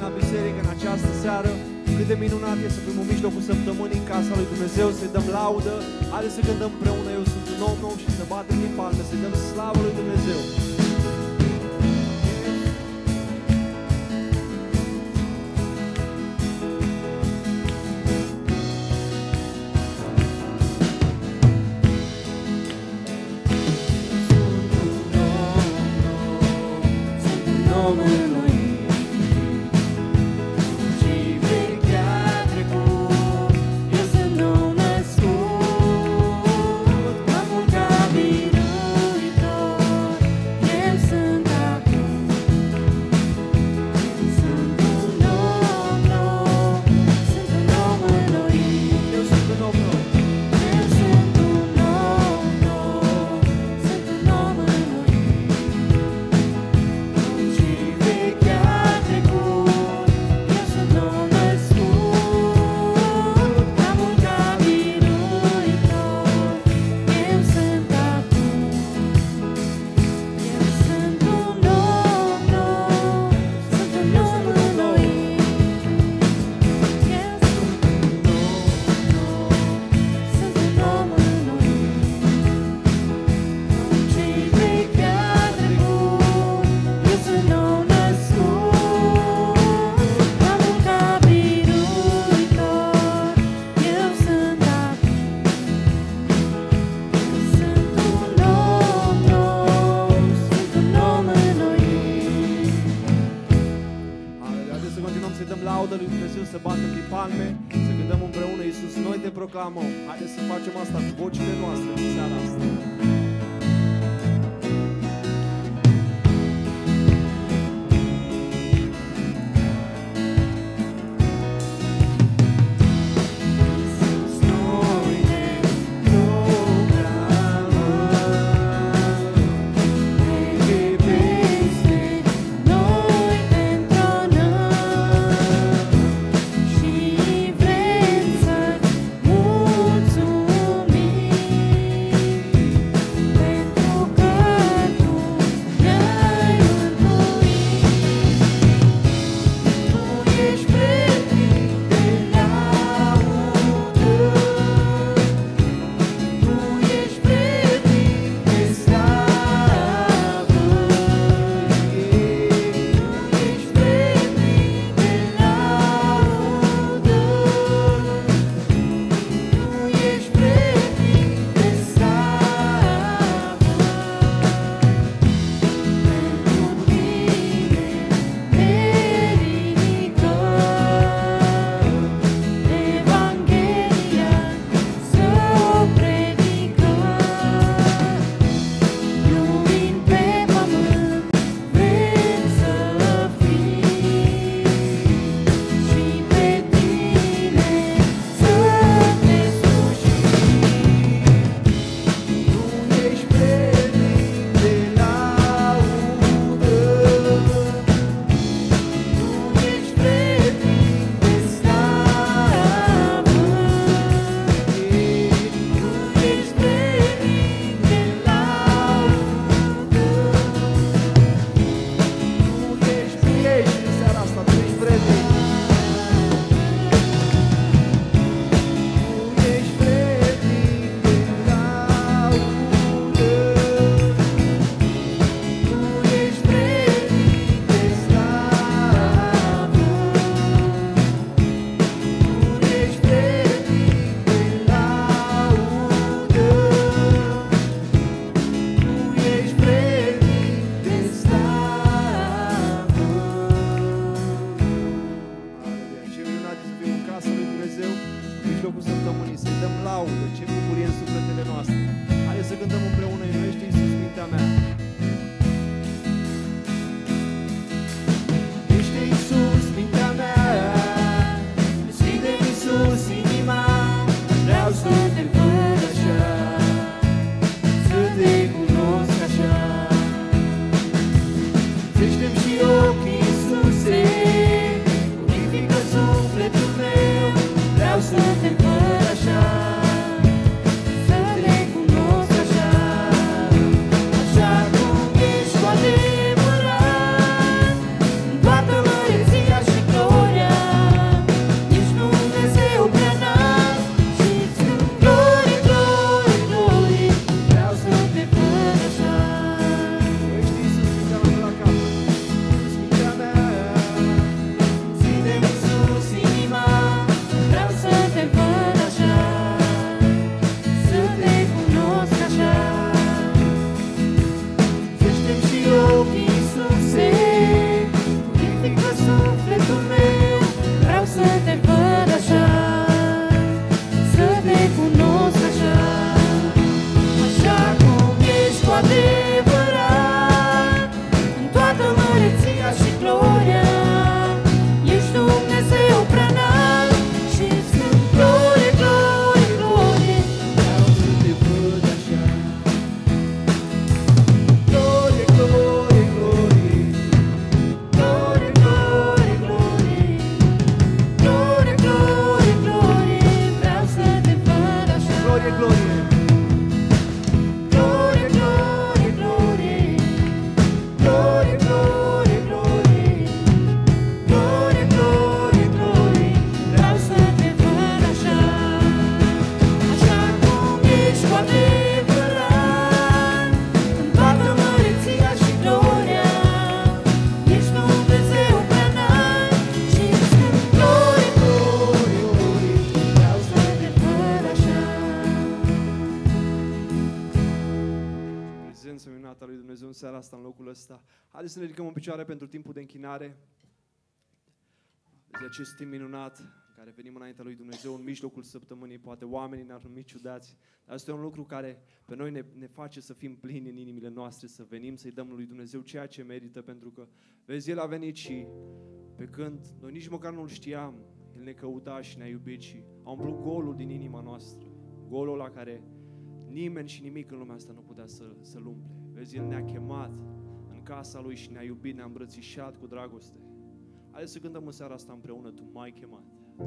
pagina biserică în această seară. Cât de minunat e să fim în mijlocul săptămânii în casa lui Dumnezeu, să-i dăm laudă. Haideți să cântăm împreună, eu sunt un om nou și să batem din palme, să-i dăm slavă lui Dumnezeu. Haideți să facem asta cu vocile noastre în seara asta. prezența minunată a lui Dumnezeu în seara asta, în locul ăsta. Haideți să ne ridicăm în picioare pentru timpul de închinare. De acest timp minunat în care venim înaintea lui Dumnezeu în mijlocul săptămânii. Poate oamenii ne-ar numi ciudați, dar este un lucru care pe noi ne face să fim plini în inimile noastre, să venim să-i dăm lui Dumnezeu ceea ce merită, pentru că, vezi, El a venit și pe când noi nici măcar nu-L știam, El ne căuta și ne-a iubit și a umplut golul din inima noastră. Golul la care nimeni și nimic în lumea asta nu putea să-l umple. Vezi, El ne-a chemat în casa Lui și ne-a iubit, ne-a îmbrățișat cu dragoste. Haideți să cântăm în seara asta împreună, Tu m-ai chemat.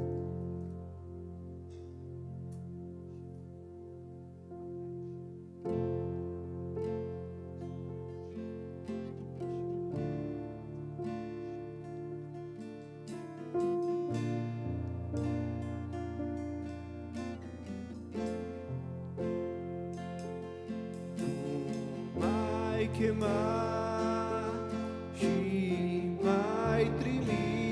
Chemat și m-ai trimis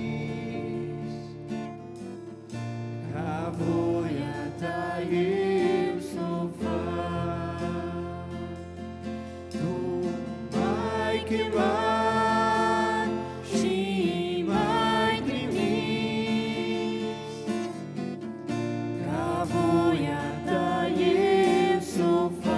ca voia ta eu s-o fac. Tu m-ai chemat și m-ai trimis ca voia ta eu s-o fac.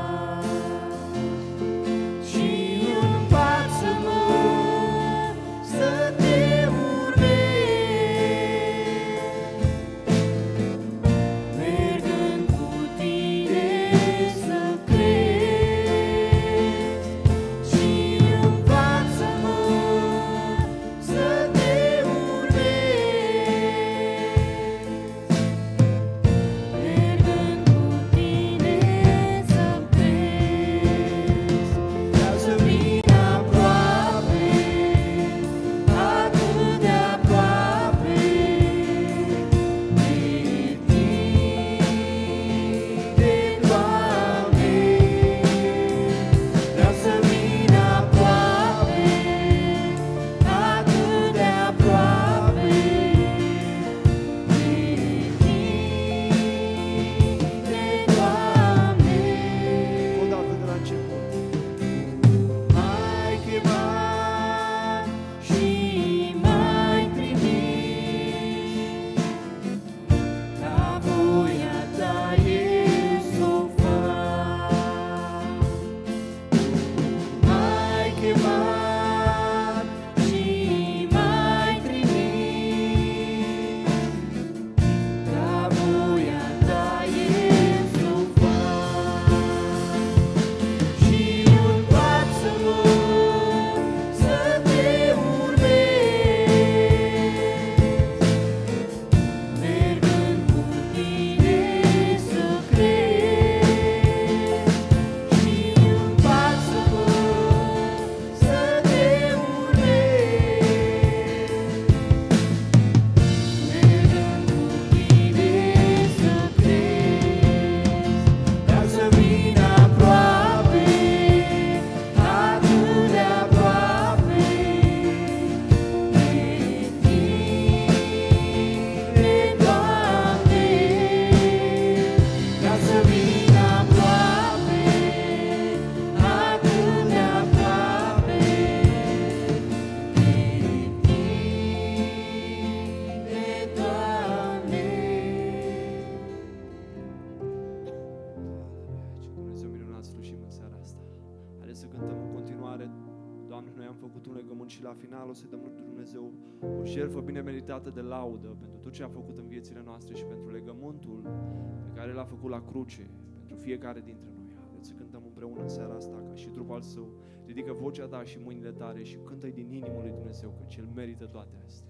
Jertfă bine meritată de laudă pentru tot ce a făcut în viețile noastre și pentru legământul pe care l-a făcut la cruce pentru fiecare dintre noi. Haideți să cântăm împreună în seara asta ca și trupul al Său. Ridică vocea ta și mâinile tale și cântă-i din inimul lui Dumnezeu, că El merită toate astea.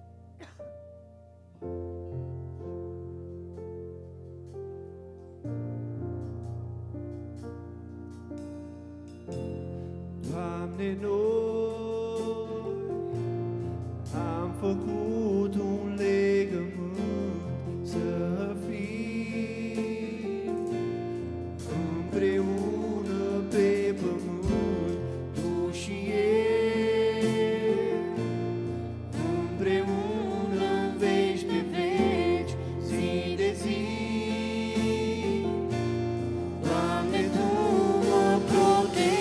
Doamne, noi am făcut un legământ să fim împreună pe pământ, Tu și eu, împreună în veci pe veci, zi de zi. Doamne, Tu mă protejezi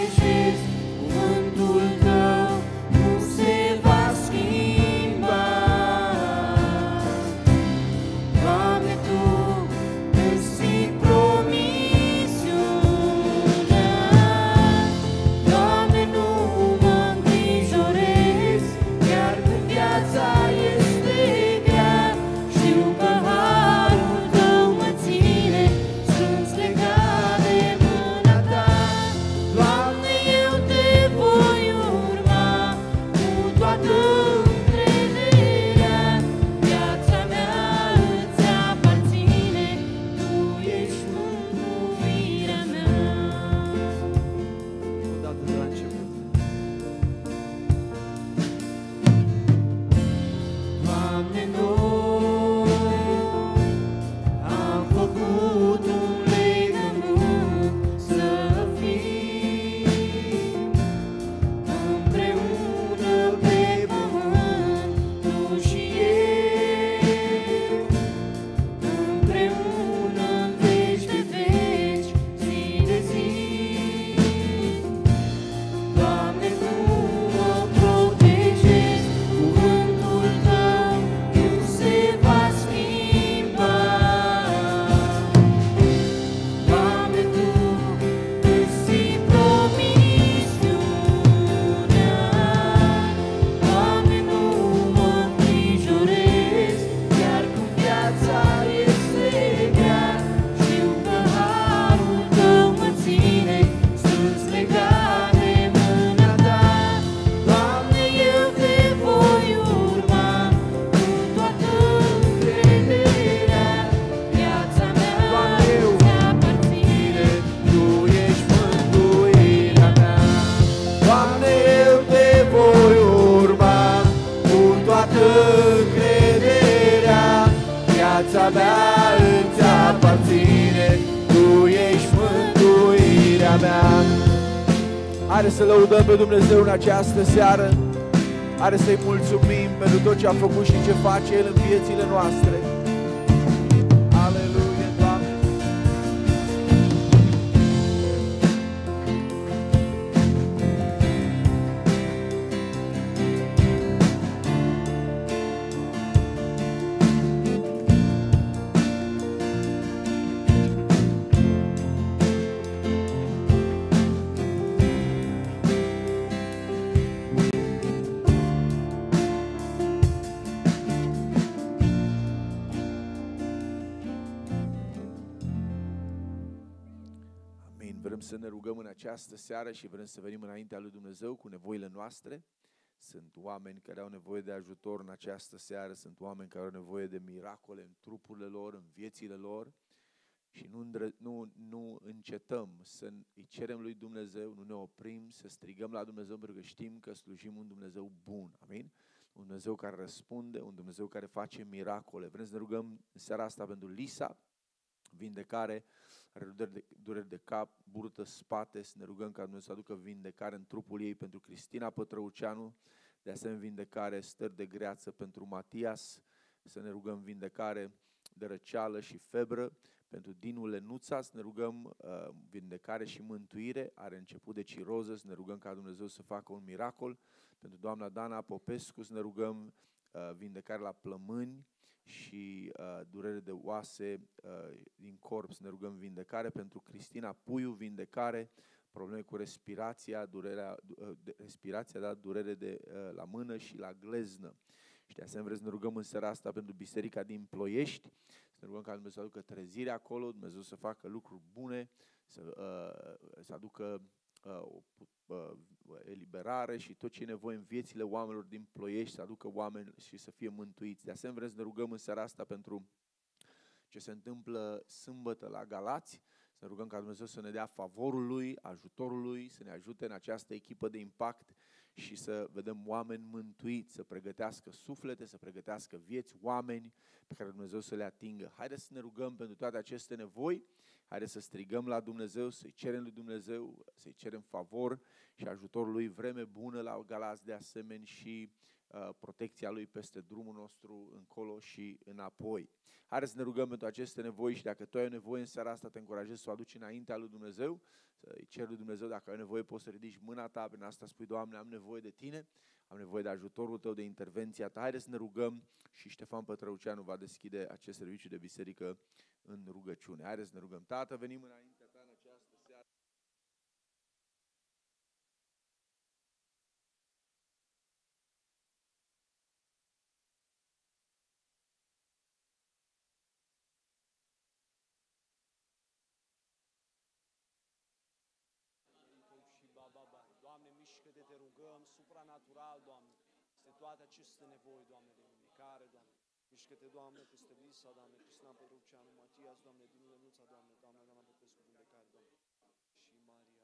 Haideți să lăudăm pe Dumnezeu în această seară. Haideți să-i mulțumim pentru tot ce a făcut și ce face El în viețile noastre. Aleluia, Doamne! Vrem să ne rugăm în această seară și vrem să venim înaintea lui Dumnezeu cu nevoile noastre. Sunt oameni care au nevoie de ajutor în această seară, sunt oameni care au nevoie de miracole în trupurile lor, în viețile lor și nu încetăm să îi cerem lui Dumnezeu, nu ne oprim, să strigăm la Dumnezeu pentru că știm că slujim un Dumnezeu bun, amin? Un Dumnezeu care răspunde, un Dumnezeu care face miracole. Vrem să ne rugăm în seara asta pentru Lisa, vindecare, are dureri de cap, burtă, spate, să ne rugăm ca Dumnezeu să aducă vindecare în trupul ei pentru Cristina Pătrăuceanu, de asemenea vindecare, stări de greață pentru Matias, să ne rugăm vindecare de răceală și febră, pentru Dinu Lenuța, să ne rugăm vindecare și mântuire, are început de ciroză, să ne rugăm ca Dumnezeu să facă un miracol, pentru doamna Dana Popescu, să ne rugăm vindecare la plămâni, și durere de oase din corp, să ne rugăm vindecare pentru Cristina Puiu, vindecare, probleme cu respirația, durere la mână și la gleznă. Și de asemenea vrem să ne rugăm în seara asta pentru biserica din Ploiești, să ne rugăm ca Dumnezeu să aducă trezire acolo, Dumnezeu să facă lucruri bune, să aducă eliberare și tot ce e nevoie în viețile oamenilor din Ploiești, să aducă oameni și să fie mântuiți. De asemenea vrem să ne rugăm în seara asta pentru ce se întâmplă sâmbătă la Galați, să ne rugăm ca Dumnezeu să ne dea favorul Lui, ajutorul Lui, să ne ajute în această echipă de impact și să vedem oameni mântuiți, să pregătească suflete, să pregătească vieți, oameni pe care Dumnezeu să le atingă. Haideți să ne rugăm pentru toate aceste nevoi, haideți să strigăm la Dumnezeu, să-i cerem lui Dumnezeu, să-i cerem favor și ajutorul Lui, vreme bună la Galați de asemenea și protecția Lui peste drumul nostru încolo și înapoi. Haideți să ne rugăm pentru aceste nevoi și dacă tu ai o nevoie în seara asta, te încurajez să o aduci înaintea lui Dumnezeu, să-i ceri lui Dumnezeu, dacă ai nevoie poți să ridici mâna ta, prin asta spui, Doamne, am nevoie de Tine, am nevoie de ajutorul Tău, de intervenția Ta. Haideți să ne rugăm și Ștefan Pătrăuceanu va deschide acest serviciu de biserică în rugăciune. Haideți să ne rugăm. Tată, venim înaintea Ta în această seară. Doamne, mișcă-te, te rugăm, supranatural, Doamne, peste toate aceste nevoi, Doamne, de vindecare, Doamne. Mișcă-te, Doamne, peste Lisa, Doamne, Cristina Pătrăuceanu, Matias, Doamne, Dinu Lănuța, Doamne, Doamne, Dana Popescu, vindecare, Doamne. Și Maria.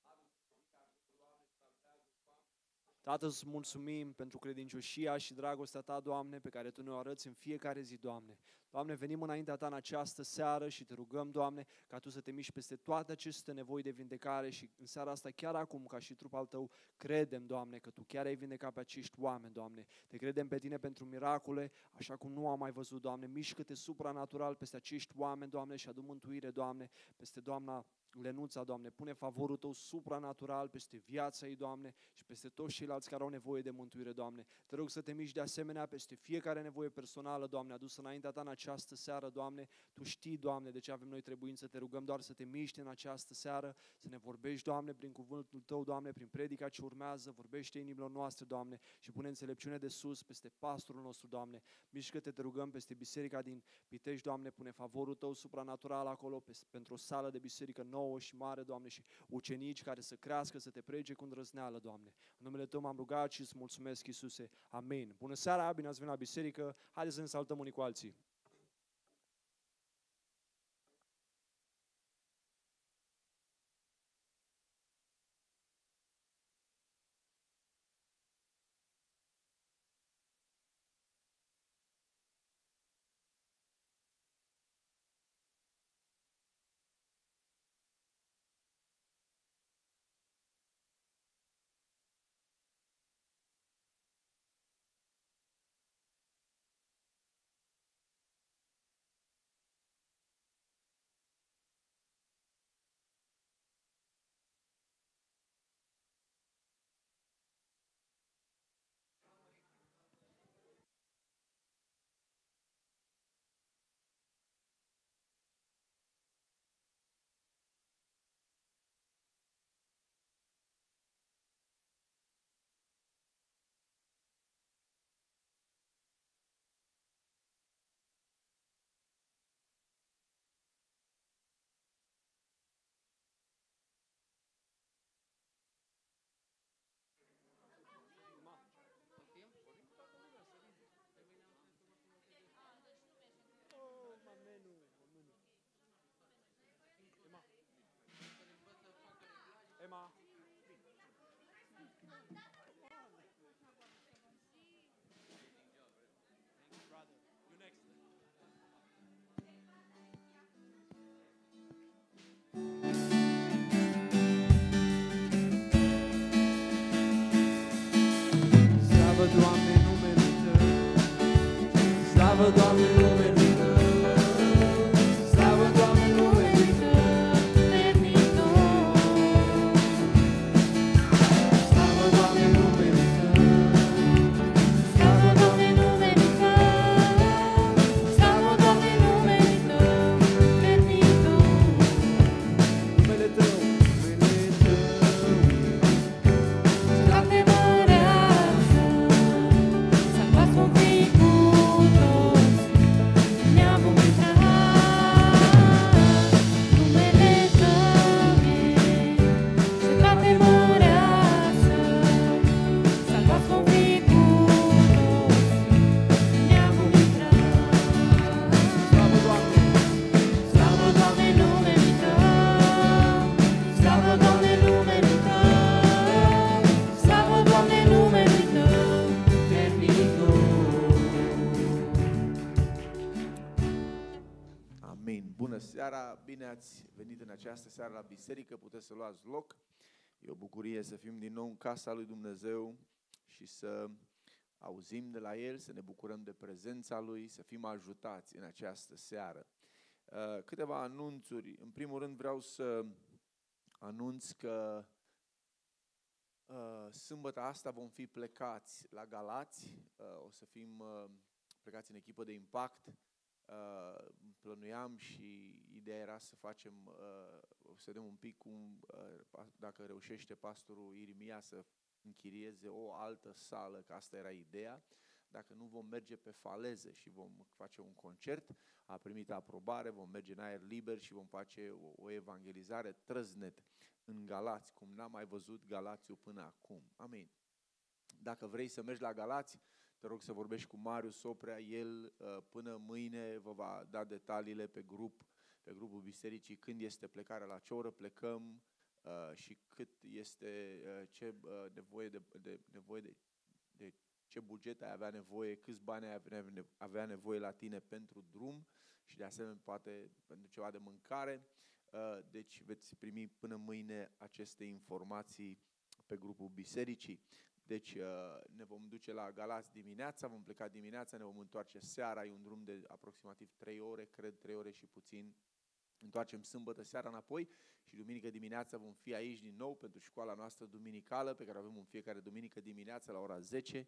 Tată, îți mulțumim pentru credincioșia și dragostea Ta, Doamne, pe care Tu ne-o arăți în fiecare zi, Doamne. Doamne, venim înaintea Ta în această seară și Te rugăm, Doamne, ca Tu să Te miști peste toate aceste nevoi de vindecare și în seara asta, chiar acum, ca și trup al Tău, credem, Doamne, că Tu chiar ai vindecat pe acești oameni, Doamne. Te credem pe Tine pentru miracole, așa cum nu am mai văzut, Doamne. Mișcă-te supranatural peste acești oameni, Doamne, și adu mântuire, Doamne, peste doamna Lenuța, Doamne, pune favorul Tău supranatural peste viața ei, Doamne, și peste toți ceilalți care au nevoie de mântuire, Doamne. Te rog să Te miști de asemenea peste fiecare nevoie personală, Doamne, adusă înaintea Ta în această seară, Doamne. Tu știi, Doamne, de ce avem noi trebuință, Te rugăm doar să Te miști în această seară, să ne vorbești, Doamne, prin cuvântul Tău, Doamne, prin predica ce urmează, vorbește inimilor noastre, Doamne, și pune înțelepciune de sus peste pastorul nostru, Doamne. Mișcă-te, Te rugăm peste biserica din Pitești, Doamne, pune favorul Tău supranatural acolo, pentru o sală de biserică nouă și mare, Doamne, și ucenici care să crească, să Te prege cu îndrăzneală, Doamne. În numele Tău m-am rugat și îți mulțumesc, Iisuse. Amin. Bună seara, bine ați venit la biserică. Haideți să ne salutăm unii cu alții. seara, bine ați venit în această seară la biserică, puteți să luați loc. E o bucurie să fim din nou în casa lui Dumnezeu și să auzim de la El, să ne bucurăm de prezența Lui, să fim ajutați în această seară. Câteva anunțuri. În primul rând vreau să anunț că sâmbătă asta vom fi plecați la Galați, o să fim plecați în echipă de impact. Plănuiam și ideea era să facem, să vedem un pic cum, dacă reușește pastorul Irimia să închirieze o altă sală, că asta era ideea. Dacă nu, vom merge pe faleză și vom face un concert. A primit aprobare, vom merge în aer liber și vom face o evangelizare trăznet în Galați, cum n-am mai văzut Galațiul până acum. Amin. Dacă vrei să mergi la Galați, te rog să vorbești cu Marius Oprea, el până mâine vă va da detaliile pe grupul bisericii, când este plecarea, la ce oră plecăm și cât este, ce nevoie de ce buget ai avea nevoie, câți bani ai avea nevoie la tine pentru drum și de asemenea poate pentru ceva de mâncare. Deci veți primi până mâine aceste informații pe grupul bisericii. Deci ne vom duce la Galați dimineața, vom pleca dimineața, ne vom întoarce seara, e un drum de aproximativ 3 ore, cred 3 ore și puțin. Întoarcem sâmbătă seara înapoi și duminică dimineața vom fi aici din nou pentru școala noastră duminicală, pe care o avem în fiecare duminică dimineața la ora 10.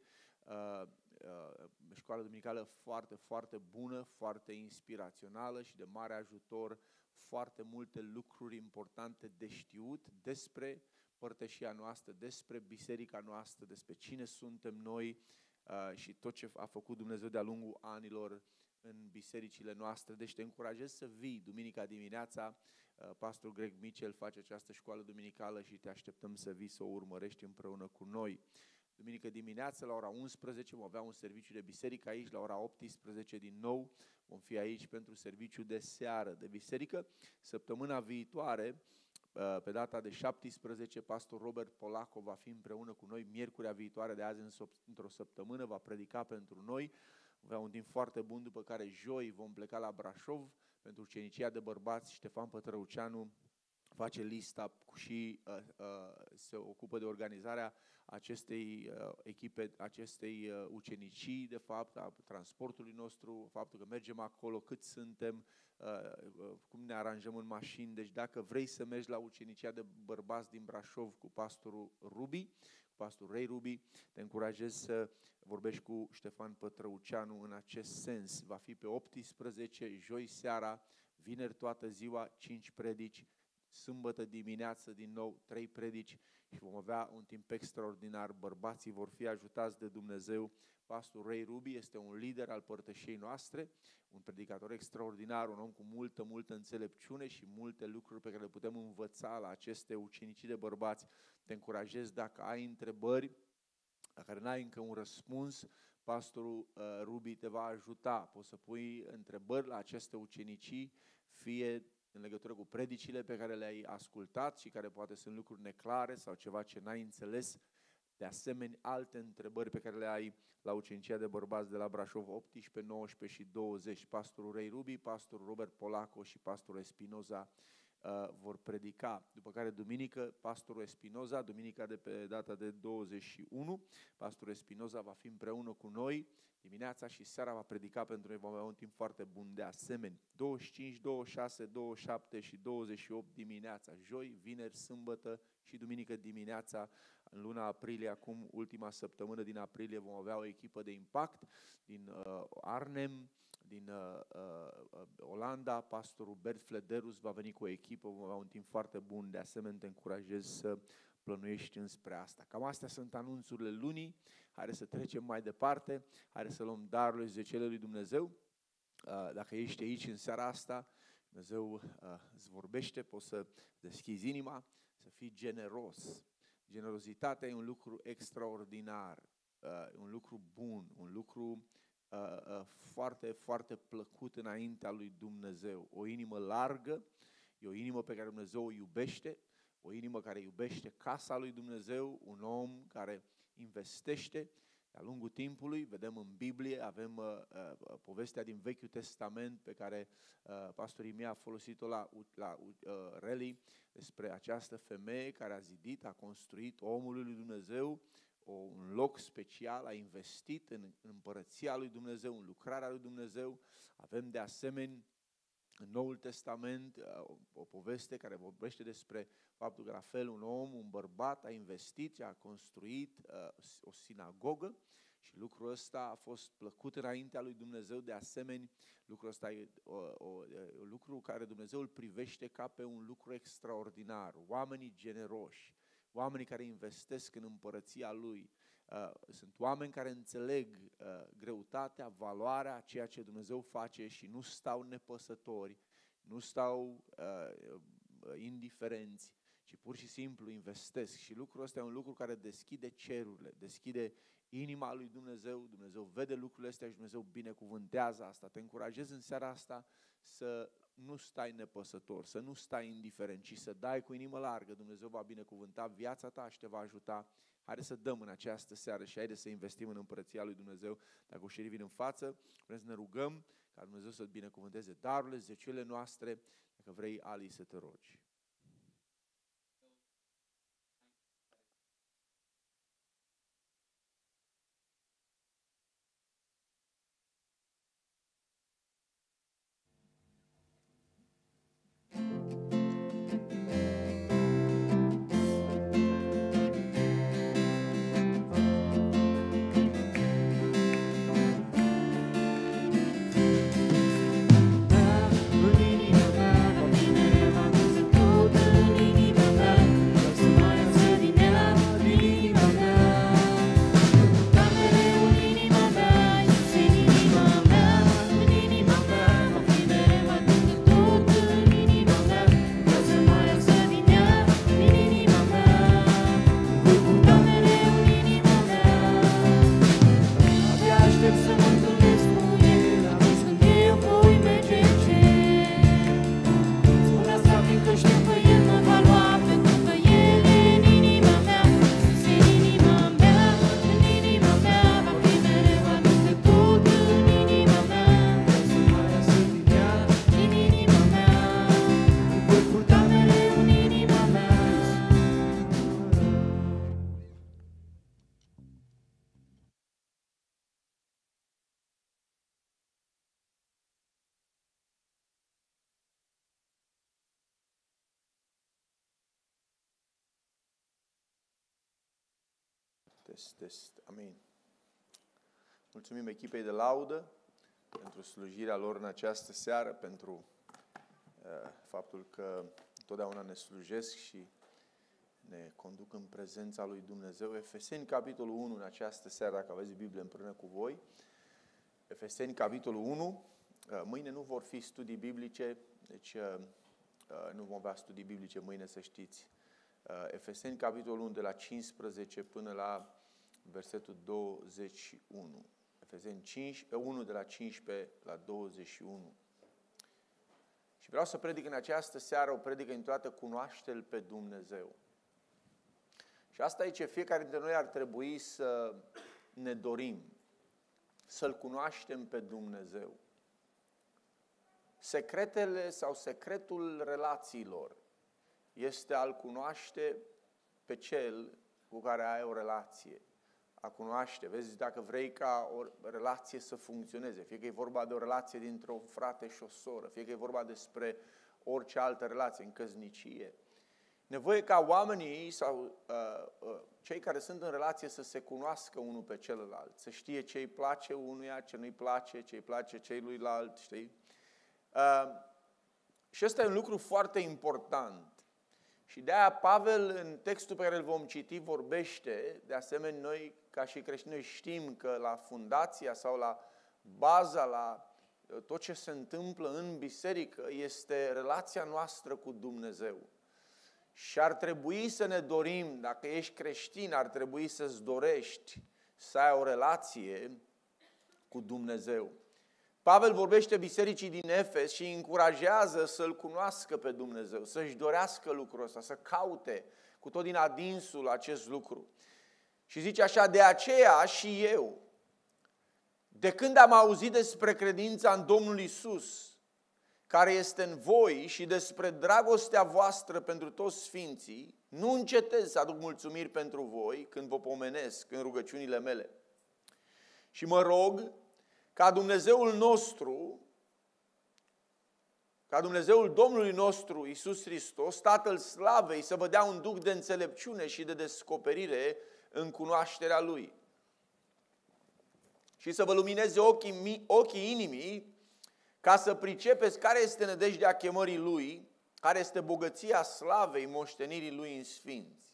Școală duminicală foarte, foarte bună, foarte inspirațională și de mare ajutor, foarte multe lucruri importante de știut despre părtășia noastră, despre biserica noastră, despre cine suntem noi și tot ce a făcut Dumnezeu de-a lungul anilor în bisericile noastre. Deci te încurajez să vii duminica dimineața. Pastorul Greg Mitchell face această școală duminicală și te așteptăm să vii să o urmărești împreună cu noi. Duminică dimineața la ora 11 vom avea un serviciu de biserică aici, la ora 18 din nou vom fi aici pentru serviciu de seară de biserică. Săptămâna viitoare, pe data de 17, pastor Robert Polaco va fi împreună cu noi, miercurea viitoare de azi într-o săptămână, va predica pentru noi. Avea un timp foarte bun, după care joi vom pleca la Brașov pentru ucenicia de bărbați. Ștefan Pătrăuceanu face lista și se ocupă de organizarea acestei echipe, acestei ucenicii, de fapt, a transportului nostru, faptul că mergem acolo, cât suntem, cum ne aranjăm în mașini. Deci dacă vrei să mergi la ucenicia de bărbați din Brașov cu pastorul Rubi, pastorul Ray Rubi, te încurajez să vorbești cu Ștefan Pătrăuceanu în acest sens. Va fi pe 18, joi seara, vineri toată ziua, 5 predici, sâmbătă dimineață din nou 3 predici și vom avea un timp extraordinar. Bărbații vor fi ajutați de Dumnezeu. Pastorul Ray Rubi este un lider al părtășiei noastre, un predicator extraordinar, un om cu multă înțelepciune și multe lucruri pe care le putem învăța la aceste ucenicii de bărbați. Te încurajez, dacă ai întrebări la care n-ai încă un răspuns, pastorul Rubi te va ajuta. Poți să pui întrebări la aceste ucenicii, fie în legătură cu predicile pe care le-ai ascultat și care poate sunt lucruri neclare sau ceva ce n-ai înțeles. De asemenea, alte întrebări pe care le ai la ucenicia de bărbați de la Brașov, 18, 19 și 20. Pastorul Ray Rubi, pastorul Robert Polaco și pastorul Espinoza vor predica. După care duminică, pastorul Espinoza, duminica de pe data de 21, pastorul Espinoza va fi împreună cu noi dimineața și seara va predica pentru noi, vom avea un timp foarte bun de asemenea. 25, 26, 27 și 28 dimineața, joi, vineri, sâmbătă și duminică dimineața, în luna aprilie, acum ultima săptămână din aprilie, vom avea o echipă de impact din Arnhem, din Olanda. Pastorul Bert Flederus va veni cu o echipă, vom avea un timp foarte bun. De asemenea, te încurajez să plănuiești înspre asta. Cam astea sunt anunțurile lunii. Haideți să trecem mai departe. Haideți să luăm darurile și zecele lui Dumnezeu. Dacă ești aici în seara asta, Dumnezeu îți vorbește, poți să deschizi inima, să fii generos. Generozitatea e un lucru extraordinar, un lucru bun, un lucru foarte, foarte plăcut înaintea lui Dumnezeu. O inimă largă, e o inimă pe care Dumnezeu o iubește, o inimă care iubește casa lui Dumnezeu, un om care investește. De-a lungul timpului, vedem în Biblie, avem povestea din Vechiul Testament pe care pastorii mei a folosit-o la Rally, despre această femeie care a zidit, a construit omului lui Dumnezeu un loc special, a investit în împărăția lui Dumnezeu, în lucrarea lui Dumnezeu. Avem de asemenea în Noul Testament o poveste care vorbește despre faptul că la fel un bărbat a investit și a construit o sinagogă și lucrul ăsta a fost plăcut înaintea lui Dumnezeu. De asemenea, lucrul ăsta e un lucru care Dumnezeu îl privește ca pe un lucru extraordinar. Oamenii generoși, oamenii care investesc în împărăția Lui, sunt oameni care înțeleg greutatea, valoarea, ceea ce Dumnezeu face și nu stau nepăsători, nu stau indiferenți, ci pur și simplu investesc. Și lucrul ăsta e un lucru care deschide cerurile, deschide inima lui Dumnezeu. Dumnezeu vede lucrurile astea și Dumnezeu binecuvântează asta. Te încurajez în seara asta să nu stai nepăsător, să nu stai indiferent, ci să dai cu inimă largă. Dumnezeu va binecuvânta viața ta și te va ajuta. Haideți să dăm în această seară și haideți să investim în împărăția lui Dumnezeu. Dacă ușerii vin în față, vrem să ne rugăm ca Dumnezeu să binecuvânteze darurile, zeciuielile noastre. Dacă vrei, Ali, să te rogi. Test. Amin. Mulțumim echipei de laudă pentru slujirea lor în această seară, pentru faptul că întotdeauna ne slujesc și ne conduc în prezența lui Dumnezeu. Efeseni, capitolul 1, în această seară, dacă aveți Biblie împreună cu voi. Efeseni, capitolul 1. Mâine nu vor fi studii biblice, deci nu vom avea studii biblice mâine, să știți. Efeseni, capitolul 1, de la 15 până la versetul 21. Efeseni 1, de la 15 la 21. Și vreau să predic în această seară o predică intitulată Cunoaște-L pe Dumnezeu. Și asta e ce fiecare dintre noi ar trebui să ne dorim, să-L cunoaștem pe Dumnezeu. Secretele sau secretul relațiilor este a-L cunoaște pe Cel cu care ai o relație. A cunoaște, vezi, dacă vrei ca o relație să funcționeze, fie că e vorba de o relație dintre un frate și o soră, fie că e vorba despre orice altă relație, în căsnicie. Nevoie ca oamenii sau cei care sunt în relație să se cunoască unul pe celălalt, să știe ce îi place unuia, ce nu-i place, ce îi place celuilalt, știi? Și ăsta e un lucru foarte important. Și de-aia Pavel, în textul pe care îl vom citi, vorbește, de asemenea noi, ca și creștini, știm că la fundația sau la baza, la tot ce se întâmplă în biserică, este relația noastră cu Dumnezeu. Și ar trebui să ne dorim, dacă ești creștin, ar trebui să-ți dorești să ai o relație cu Dumnezeu. Pavel vorbește bisericii din Efes și îi încurajează să-L cunoască pe Dumnezeu, să-și dorească lucrul ăsta, să caute cu tot din adinsul acest lucru. Și zice așa, de aceea și eu, de când am auzit despre credința în Domnul Iisus, care este în voi și despre dragostea voastră pentru toți sfinții, nu încetez să aduc mulțumiri pentru voi când vă pomenesc în rugăciunile mele. Și mă rog ca Dumnezeul nostru, ca Dumnezeul Domnului nostru Iisus Hristos, Tatăl Slavei, să vă dea un duh de înțelepciune și de descoperire în cunoașterea Lui. Și să vă lumineze ochii inimii ca să pricepeți care este nădejdea chemării Lui, care este bogăția slavei moștenirii Lui în sfinți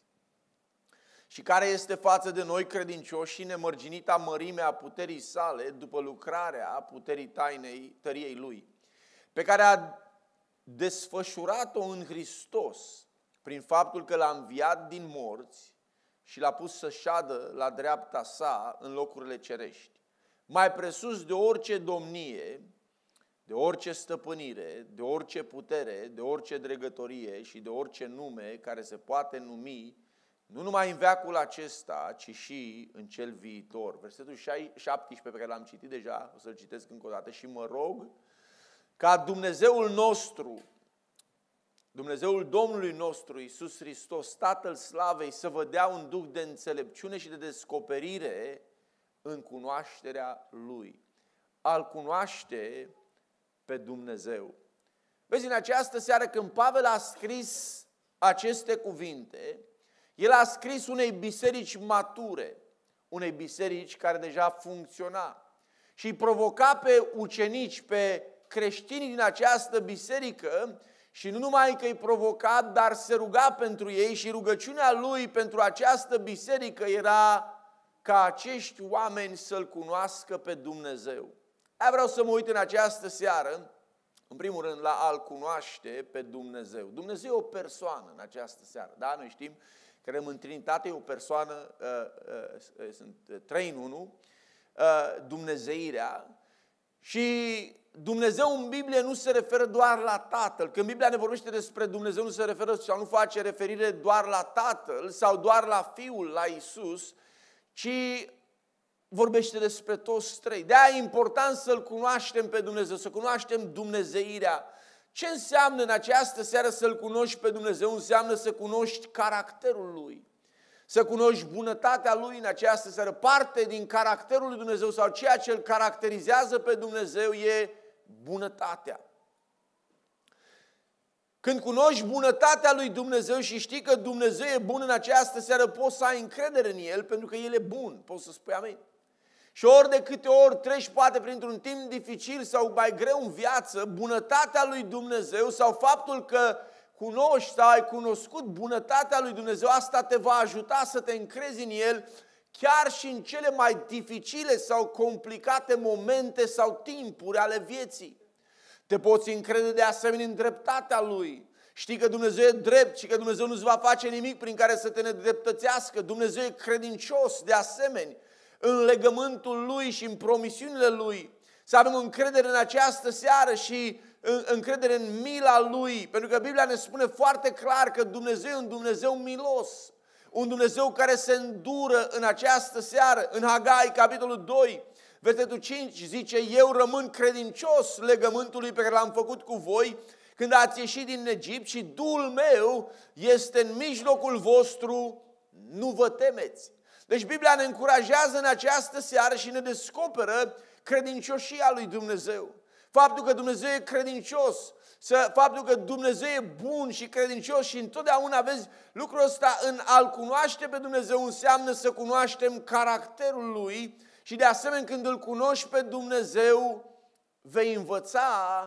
și care este față de noi credincioși și nemărginita mărimea puterii sale după lucrarea puterii tainei tăriei Lui, pe care a desfășurat-o în Hristos prin faptul că l-a înviat din morți și l-a pus să șadă la dreapta sa în locurile cerești, mai presus de orice domnie, de orice stăpânire, de orice putere, de orice dregătorie și de orice nume care se poate numi, nu numai în veacul acesta, ci și în cel viitor. Versetul 17 pe care l-am citit deja, o să-l citesc încă o dată. Și mă rog ca Dumnezeul nostru, Dumnezeul Domnului nostru, Iisus Hristos, Tatăl Slavei, să vă dea un duh de înțelepciune și de descoperire în cunoașterea Lui. Al cunoaște pe Dumnezeu. Vezi, în această seară când Pavel a scris aceste cuvinte, el a scris unei biserici mature, unei biserici care deja funcționa și îi provoca pe ucenici, pe creștinii din această biserică și nu numai că îi provoca, dar se ruga pentru ei și rugăciunea lui pentru această biserică era ca acești oameni să-L cunoască pe Dumnezeu. Vreau să mă uit în această seară, în primul rând, la a-L cunoaște pe Dumnezeu. Dumnezeu e o persoană în această seară. Da? Noi știm, credem în Trinitate, e o persoană, sunt trei în unu, Dumnezeirea. Și Dumnezeu în Biblie nu se referă doar la Tatăl. Când Biblia ne vorbește despre Dumnezeu, nu se referă sau nu face referire doar la Tatăl sau doar la Fiul, la Iisus, ci vorbește despre toți trei. De-aia e important să-L cunoaștem pe Dumnezeu, să cunoaștem Dumnezeirea. Ce înseamnă în această seară să-L cunoști pe Dumnezeu? Înseamnă să cunoști caracterul Lui, să cunoști bunătatea Lui în această seară. Parte din caracterul lui Dumnezeu sau ceea ce îl caracterizează pe Dumnezeu e bunătatea. Când cunoști bunătatea lui Dumnezeu și știi că Dumnezeu e bun în această seară, poți să ai încredere în El pentru că El e bun. Poți să spui amin. Și ori de câte ori treci poate printr-un timp dificil sau mai greu în viață, bunătatea lui Dumnezeu sau faptul că cunoști sau ai cunoscut bunătatea lui Dumnezeu, asta te va ajuta să te încrezi în El chiar și în cele mai dificile sau complicate momente sau timpuri ale vieții. Te poți încrede de asemenea în dreptatea Lui. Știi că Dumnezeu e drept și că Dumnezeu nu-ți va face nimic prin care să te nedreptățească. Dumnezeu e credincios de asemenea în legământul Lui și în promisiunile Lui. Să avem încredere în această seară și încredere în mila Lui. Pentru că Biblia ne spune foarte clar că Dumnezeu e un Dumnezeu milos. Un Dumnezeu care se îndură în această seară. În Hagai, capitolul 2, versetul 5 zice: eu rămân credincios legământului pe care l-am făcut cu voi când ați ieșit din Egipt și Duhul meu este în mijlocul vostru, nu vă temeți. Deci Biblia ne încurajează în această seară și ne descoperă credincioșia lui Dumnezeu. Faptul că Dumnezeu e credincios, faptul că Dumnezeu e bun și credincios și întotdeauna vezi lucrul ăsta în a-L cunoaște pe Dumnezeu înseamnă să cunoaștem caracterul Lui și de asemenea când îl cunoști pe Dumnezeu vei învăța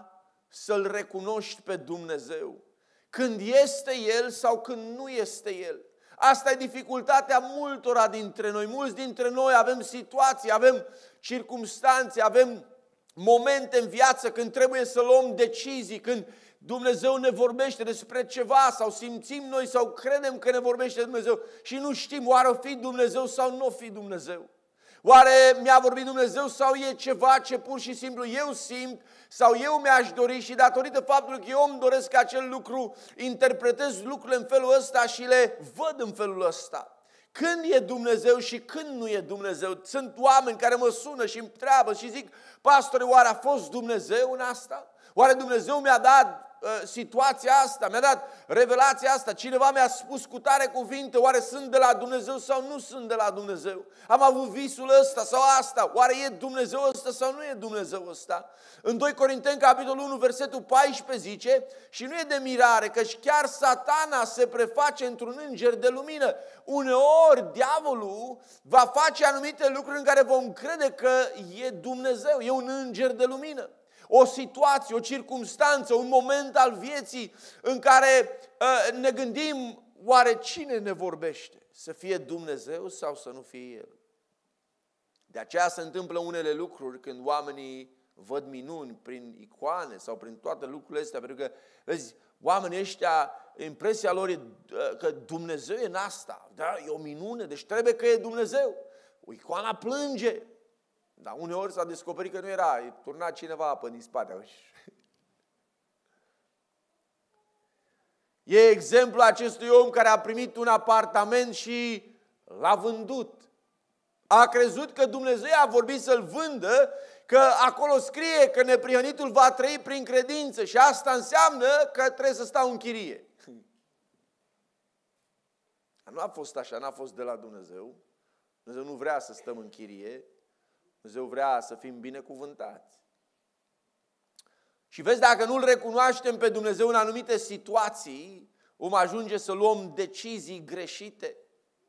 să-L recunoști pe Dumnezeu. Când este El sau când nu este El. Asta e dificultatea multora dintre noi. Mulți dintre noi avem situații, avem circumstanțe, avem momente în viață când trebuie să luăm decizii, când Dumnezeu ne vorbește despre ceva sau simțim noi sau credem că ne vorbește Dumnezeu și nu știm oare o fi Dumnezeu sau nu o fi Dumnezeu. Oare mi-a vorbit Dumnezeu sau e ceva ce pur și simplu eu simt sau eu mi-aș dori și datorită faptului că eu îmi doresc acel lucru, interpretez lucrurile în felul ăsta și le văd în felul ăsta. când e Dumnezeu și când nu e Dumnezeu. Sunt oameni care mă sună și îmi întreabă și zic, pastore, oare a fost Dumnezeu în asta? Oare Dumnezeu mi-a dat situația asta, mi-a dat revelația asta, cineva mi-a spus cu tare cuvinte, oare sunt de la Dumnezeu sau nu sunt de la Dumnezeu? Am avut visul ăsta sau asta, oare e Dumnezeu ăsta sau nu e Dumnezeu ăsta? În 2 Corinteni, capitolul 1, versetul 14 zice, și nu e de mirare, căci chiar Satana se preface într-un înger de lumină. Uneori, diavolul va face anumite lucruri în care vom crede că e Dumnezeu, e un înger de lumină. O situație, o circumstanță, un moment al vieții în care ne gândim, oare cine ne vorbește? Să fie Dumnezeu sau să nu fie El? De aceea se întâmplă unele lucruri când oamenii văd minuni prin icoane sau prin toate lucrurile astea, pentru că, vezi, oamenii ăștia, impresia lor e că Dumnezeu e în asta. Da, e o minune, deci trebuie că e Dumnezeu. O icoana plânge. Dar uneori s-a descoperit că nu era, e turnat cineva apă din spate. E exemplul acestui om care a primit un apartament și l-a vândut. A crezut că Dumnezeu a vorbit să-l vândă, că acolo scrie că neprihănitul va trăi prin credință și asta înseamnă că trebuie să stau în chirie. Nu a fost așa, n-a fost de la Dumnezeu. Dumnezeu nu vrea să stăm în chirie. Dumnezeu vrea să fim binecuvântați. Și vezi, dacă nu-L recunoaștem pe Dumnezeu în anumite situații, vom ajunge să luăm decizii greșite.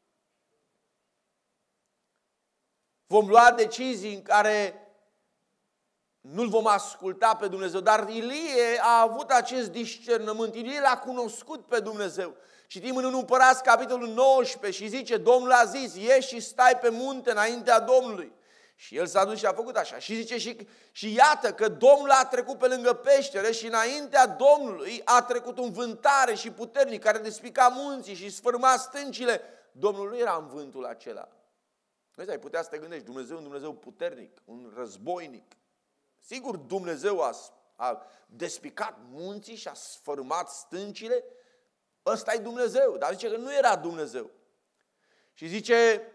Vom lua decizii în care nu-L vom asculta pe Dumnezeu. Dar Ilie a avut acest discernământ. Ilie l-a cunoscut pe Dumnezeu. Citim în 1 Împărați, capitolul 19 și zice, Domnul a zis, ieși și stai pe munte înaintea Domnului. Și el s-a dus și a făcut așa. Și zice, și iată că Domnul a trecut pe lângă peșteră și înaintea Domnului a trecut un vântare și puternic care despica munții și sfârma stâncile. Domnul nu era în vântul acela. Vezi, ai putea să te gândești, Dumnezeu un Dumnezeu puternic, un războinic. Sigur, Dumnezeu a despicat munții și a sfârmat stâncile. Ăsta e Dumnezeu. Dar zice că nu era Dumnezeu. Și zice,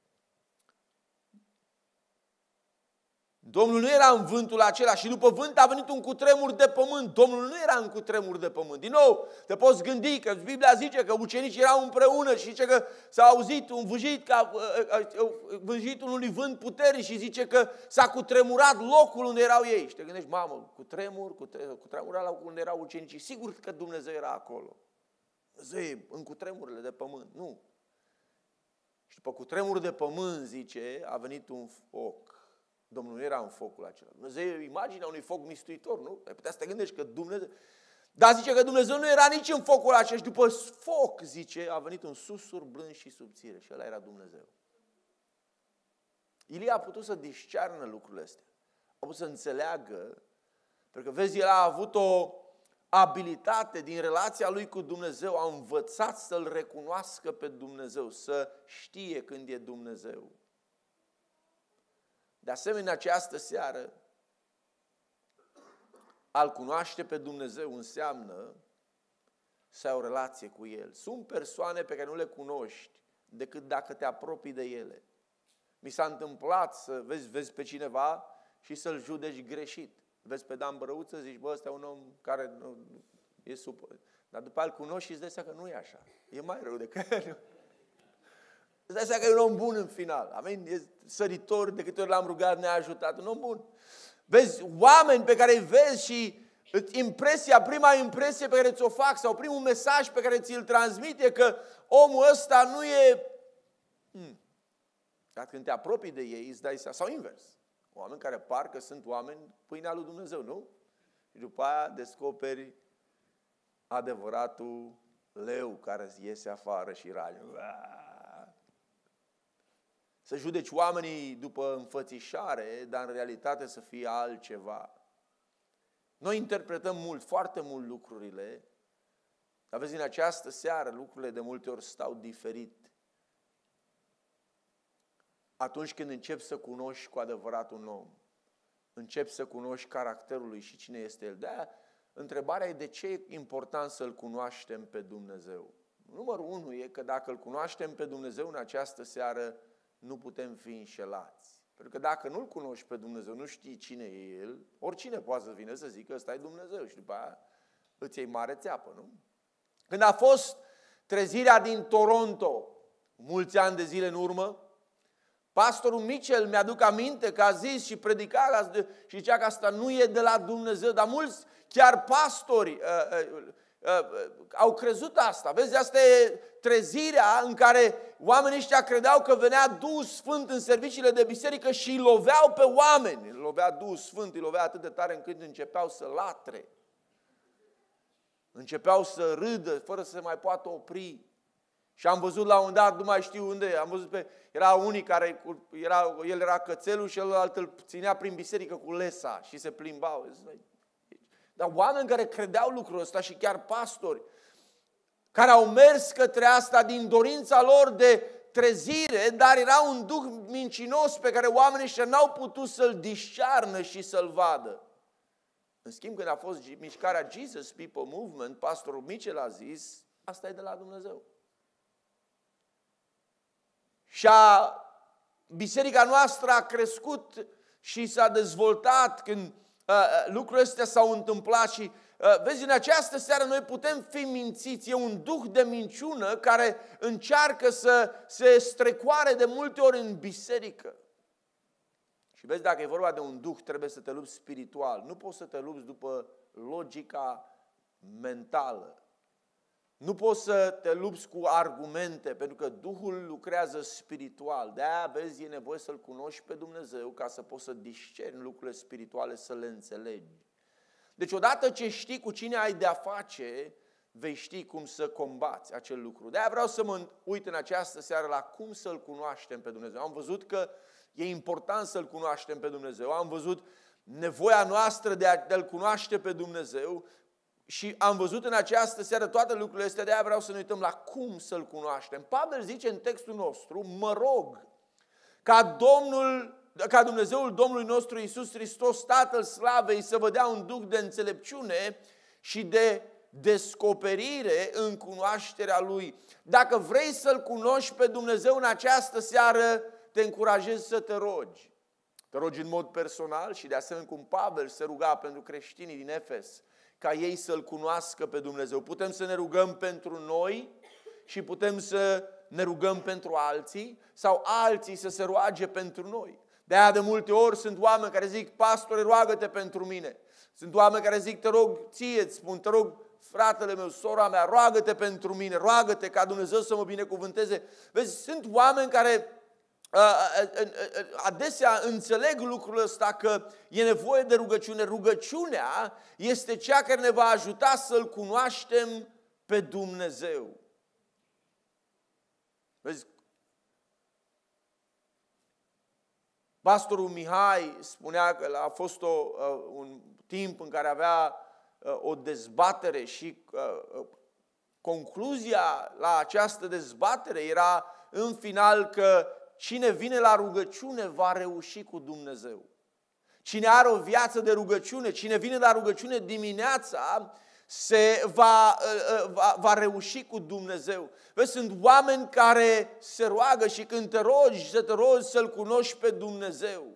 Domnul nu era în vântul acela și după vânt a venit un cutremur de pământ. Domnul nu era în cutremur de pământ. Din nou, te poți gândi că Biblia zice că ucenicii erau împreună și zice că s-a auzit un vâjit, vâjitul unui vânt puternic și zice că s-a cutremurat locul unde erau ei. Și te gândești, mamă, cutremurat locul unde erau ucenicii. Sigur că Dumnezeu era acolo. Dumnezeu e în cutremurile de pământ. Nu. Și după cutremur de pământ, zice, a venit un foc. Domnul nu era în focul acela. Dumnezeu e imaginea unui foc mistuitor, nu? Ai putea să te gândești că Dumnezeu... Dar zice că Dumnezeu nu era nici în focul acela. Și după foc, zice, a venit un susur blând și subțire. Și ăla era Dumnezeu. Ilie a putut să discearnă lucrurile astea. A putut să înțeleagă. Pentru că, vezi, el a avut o abilitate din relația lui cu Dumnezeu. A învățat să-L recunoască pe Dumnezeu. Să știe când e Dumnezeu. De asemenea, această seară, a-L cunoaște pe Dumnezeu înseamnă să ai o relație cu El. Sunt persoane pe care nu le cunoști decât dacă te apropii de ele. Mi s-a întâmplat să vezi pe cineva și să-l judeci greșit. Vezi pe Dan Bărăuță, zici, bă, ăsta e un om care nu e supăr. Dar după aia îl cunoști și îți dai seama că nu e așa. E mai rău decât... Îți dai seama că e un om bun în final. Amin? E săritor, de câte ori l-am rugat, ne-a ajutat. Un om bun. Vezi, oameni pe care îi vezi și prima impresie pe care ți-o fac sau primul mesaj pe care ți-l transmite că omul ăsta nu e... Dar când te apropii de ei, îți dai seama. Sau invers. Oameni care parcă sunt oameni pâinea lui Dumnezeu, nu? Și după aia descoperi adevăratul leu care iese afară și rage. Să judeci oamenii după înfățișare, dar în realitate să fie altceva. Noi interpretăm foarte mult lucrurile, dar vezi, în această seară lucrurile de multe ori stau diferit. Atunci când începi să cunoști cu adevărat un om, începi să cunoști caracterul lui și cine este el. De-aia, întrebarea e de ce e important să-L cunoaștem pe Dumnezeu. Numărul 1 e că dacă îl cunoaștem pe Dumnezeu în această seară, nu putem fi înșelați. Pentru că dacă nu-L cunoști pe Dumnezeu, nu știi cine e El, oricine poate să vină să zică ăsta e Dumnezeu și după aia îți iei mare țeapă, nu? Când a fost trezirea din Toronto, mulți ani de zile în urmă, pastorul Mitchell, mi-aduc aminte că a zis și predica și zicea că asta nu e de la Dumnezeu, dar mulți, chiar pastori, au crezut asta. Vezi, asta e trezirea în care oamenii ăștia credeau că venea Duhul Sfânt în serviciile de biserică și îi loveau pe oameni. Îi lovea Duhul Sfânt, îi lovea atât de tare încât începeau să latre. Începeau să râdă fără să se mai poată opri. Și am văzut la un dat, nu mai știu unde, am văzut erau unii care, el era cățelul și celălalt îl ținea prin biserică cu lesa și se plimbau. Dar oameni care credeau lucrul ăsta și chiar pastori, care au mers către asta din dorința lor de trezire, dar era un duh mincinos pe care oamenii ăștia n-au putut să-l discearnă și să-l vadă. În schimb, când a fost mișcarea Jesus People Movement, pastorul Mitchell a zis, asta e de la Dumnezeu. Și biserica noastră a crescut și s-a dezvoltat când lucrurile astea s-au întâmplat și vezi, în această seară noi putem fi mințiți. E un duh de minciună care încearcă să se strecoare de multe ori în biserică. Și vezi, dacă e vorba de un duh, trebuie să te lupți spiritual. Nu poți să te lupți după logica mentală. Nu poți să te lupți cu argumente, pentru că Duhul lucrează spiritual. De-aia, vezi, e nevoie să-L cunoști pe Dumnezeu ca să poți să discerni lucrurile spirituale, să le înțelegi. Deci, odată ce știi cu cine ai de-a face, vei ști cum să combați acel lucru. De-aia vreau să mă uit în această seară la cum să-L cunoaștem pe Dumnezeu. Am văzut că e important să-L cunoaștem pe Dumnezeu. Am văzut nevoia noastră de a-L cunoaște pe Dumnezeu. Și am văzut în această seară toate lucrurile astea, de-aia vreau să ne uităm la cum să-L cunoaștem. Pavel zice în textul nostru, mă rog ca Dumnezeul Domnului nostru Iisus Hristos, Tatăl Slavei, să vă dea un duh de înțelepciune și de descoperire în cunoașterea Lui. Dacă vrei să-L cunoști pe Dumnezeu în această seară, te încurajez să te rogi. Te rogi în mod personal și de asemenea cum Pavel se ruga pentru creștinii din Efes, ca ei să-L cunoască pe Dumnezeu. Putem să ne rugăm pentru noi și putem să ne rugăm pentru alții sau alții să se roage pentru noi. De-aia de multe ori sunt oameni care zic, pastore, roagă-te pentru mine. Sunt oameni care zic, te rog, ție îți spun, te rog, fratele meu, sora mea, roagă-te pentru mine, roagă-te ca Dumnezeu să mă binecuvânteze. Vezi, sunt oameni care adesea înțeleg lucrul ăsta că e nevoie de rugăciune. Rugăciunea este cea care ne va ajuta să-L cunoaștem pe Dumnezeu. Vezi? Pastorul Mihai spunea că a fost un timp în care avea o dezbatere și concluzia la această dezbatere era în final că cine vine la rugăciune va reuși cu Dumnezeu. Cine are o viață de rugăciune, cine vine la rugăciune dimineața, va reuși cu Dumnezeu. Vezi, sunt oameni care se roagă și când te rogi, să te rogi să-L cunoști pe Dumnezeu.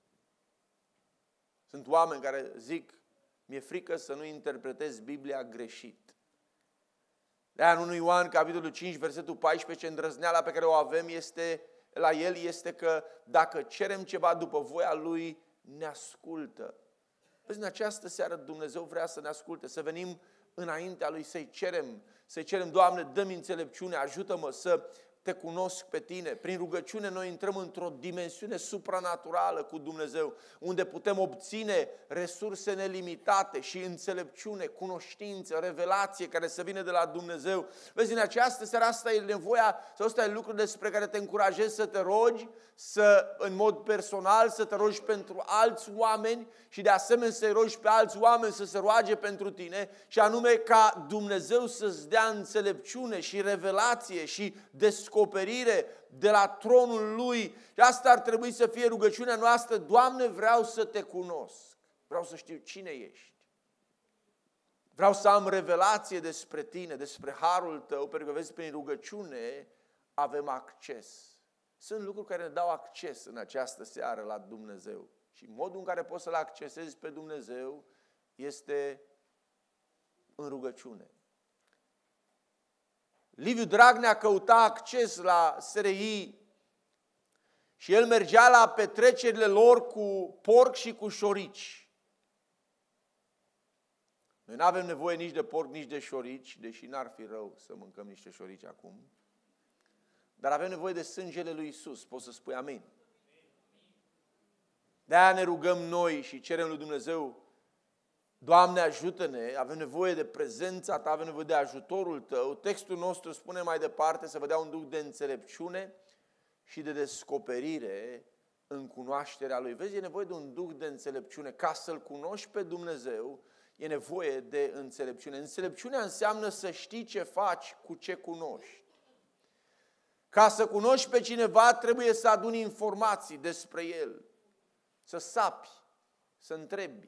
Sunt oameni care zic, mi-e frică să nu interpretez Biblia greșit. De-aia în 1 Ioan, capitolul 5, versetul 14, îndrăzneala pe care o avem la el este că dacă cerem ceva după voia Lui, ne ascultă. Vezi, în această seară Dumnezeu vrea să ne asculte, să venim înaintea Lui, să-i cerem, Doamne, dă-mi înțelepciune, ajută-mă să te cunosc pe Tine. Prin rugăciune noi intrăm într-o dimensiune supranaturală cu Dumnezeu, unde putem obține resurse nelimitate și înțelepciune, cunoștință, revelație care să vină de la Dumnezeu. Vezi, în această seară asta e nevoia, sau ăsta e lucrul despre care te încurajez să te rogi, în mod personal, să te rogi pentru alți oameni și de asemenea să-i rogi pe alți oameni să se roage pentru tine și anume ca Dumnezeu să-ți dea înțelepciune și revelație și descoperire de la tronul Lui. Și asta ar trebui să fie rugăciunea noastră. Doamne, vreau să te cunosc. Vreau să știu cine ești. Vreau să am revelație despre tine, despre harul tău, pentru că vezi, prin rugăciune avem acces. Sunt lucruri care ne dau acces în această seară la Dumnezeu. Și modul în care poți să-L accesezi pe Dumnezeu este în rugăciune. Liviu Dragnea căuta acces la SRI și el mergea la petrecerile lor cu porc și cu șorici. Noi nu avem nevoie nici de porc, nici de șorici, deși n-ar fi rău să mâncăm niște șorici acum. Dar avem nevoie de sângele lui Iisus. Poți să spui amin? De-aia ne rugăm noi și cerem lui Dumnezeu, Doamne, ajută-ne, avem nevoie de prezența Ta, avem nevoie de ajutorul Tău. Textul nostru spune mai departe să vă dea un duh de înțelepciune și de descoperire în cunoașterea Lui. Vezi, e nevoie de un duh de înțelepciune. Ca să-L cunoști pe Dumnezeu, e nevoie de înțelepciune. Înțelepciunea înseamnă să știi ce faci cu ce cunoști. Ca să cunoști pe cineva, trebuie să aduni informații despre el. Să sapi, să întrebi.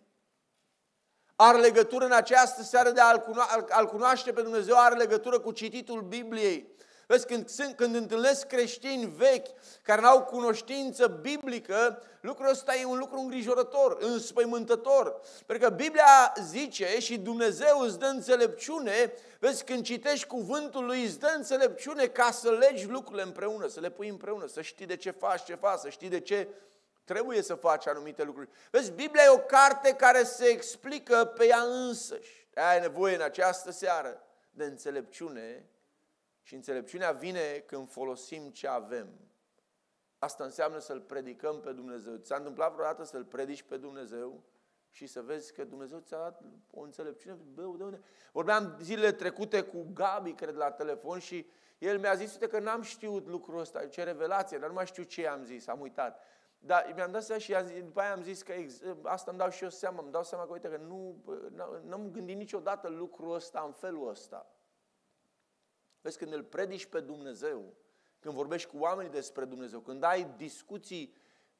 Are legătură în această seară de a-L cunoaște pe Dumnezeu, are legătură cu cititul Bibliei. Vezi, când întâlnesc creștini vechi care n-au cunoștință biblică, lucrul ăsta e un lucru îngrijorător, înspăimântător. Pentru că Biblia zice și Dumnezeu îți dă înțelepciune, vezi, când citești cuvântul lui îți dă înțelepciune ca să legi lucrurile împreună, să le pui împreună, să știi de ce faci ce faci, să știi de ce trebuie să faci anumite lucruri. Vezi, Biblia e o carte care se explică pe ea însăși. Ai nevoie în această seară de înțelepciune și înțelepciunea vine când folosim ce avem. Asta înseamnă să-L predicăm pe Dumnezeu. Ți-a întâmplat vreodată să-L predici pe Dumnezeu și să vezi că Dumnezeu ți-a dat o înțelepciune? De unde? Vorbeam zilele trecute cu Gabi, cred, la telefon și el mi-a zis, uite că n-am știut lucrul ăsta, ce revelație, dar nu mai știu ce i-am zis, am uitat. Dar mi-am dat seama și după aia am zis că asta îmi dau și eu seama, îmi dau seama că uite că n-am gândit niciodată lucrul ăsta în felul ăsta. Vezi, când îl predici pe Dumnezeu, când vorbești cu oamenii despre Dumnezeu, când ai discuții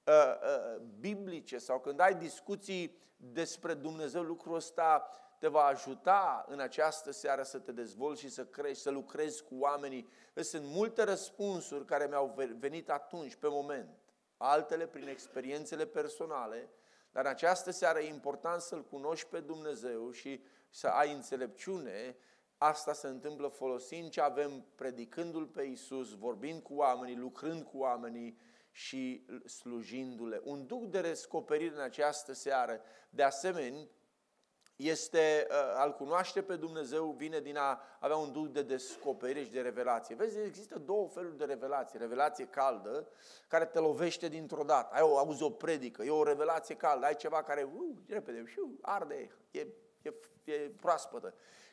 biblice sau când ai discuții despre Dumnezeu, lucrul ăsta te va ajuta în această seară să te dezvolți și să crești, să lucrezi cu oamenii. Vezi, sunt multe răspunsuri care mi-au venit atunci, pe moment. Altele prin experiențele personale, dar în această seară e important să-L cunoști pe Dumnezeu și să ai înțelepciune. Asta se întâmplă folosind ce avem, predicându-L pe Iisus, vorbind cu oamenii, lucrând cu oamenii și slujindu-le. Un duh de descoperire în această seară, de asemenea, este a-L cunoaște pe Dumnezeu, vine din a avea un duh de descoperire și de revelație. Vezi, există două feluri de revelație. Revelație caldă, care te lovește dintr-o dată. Auzi o predică, e o revelație caldă, ai ceva care repede, arde, e proaspătă.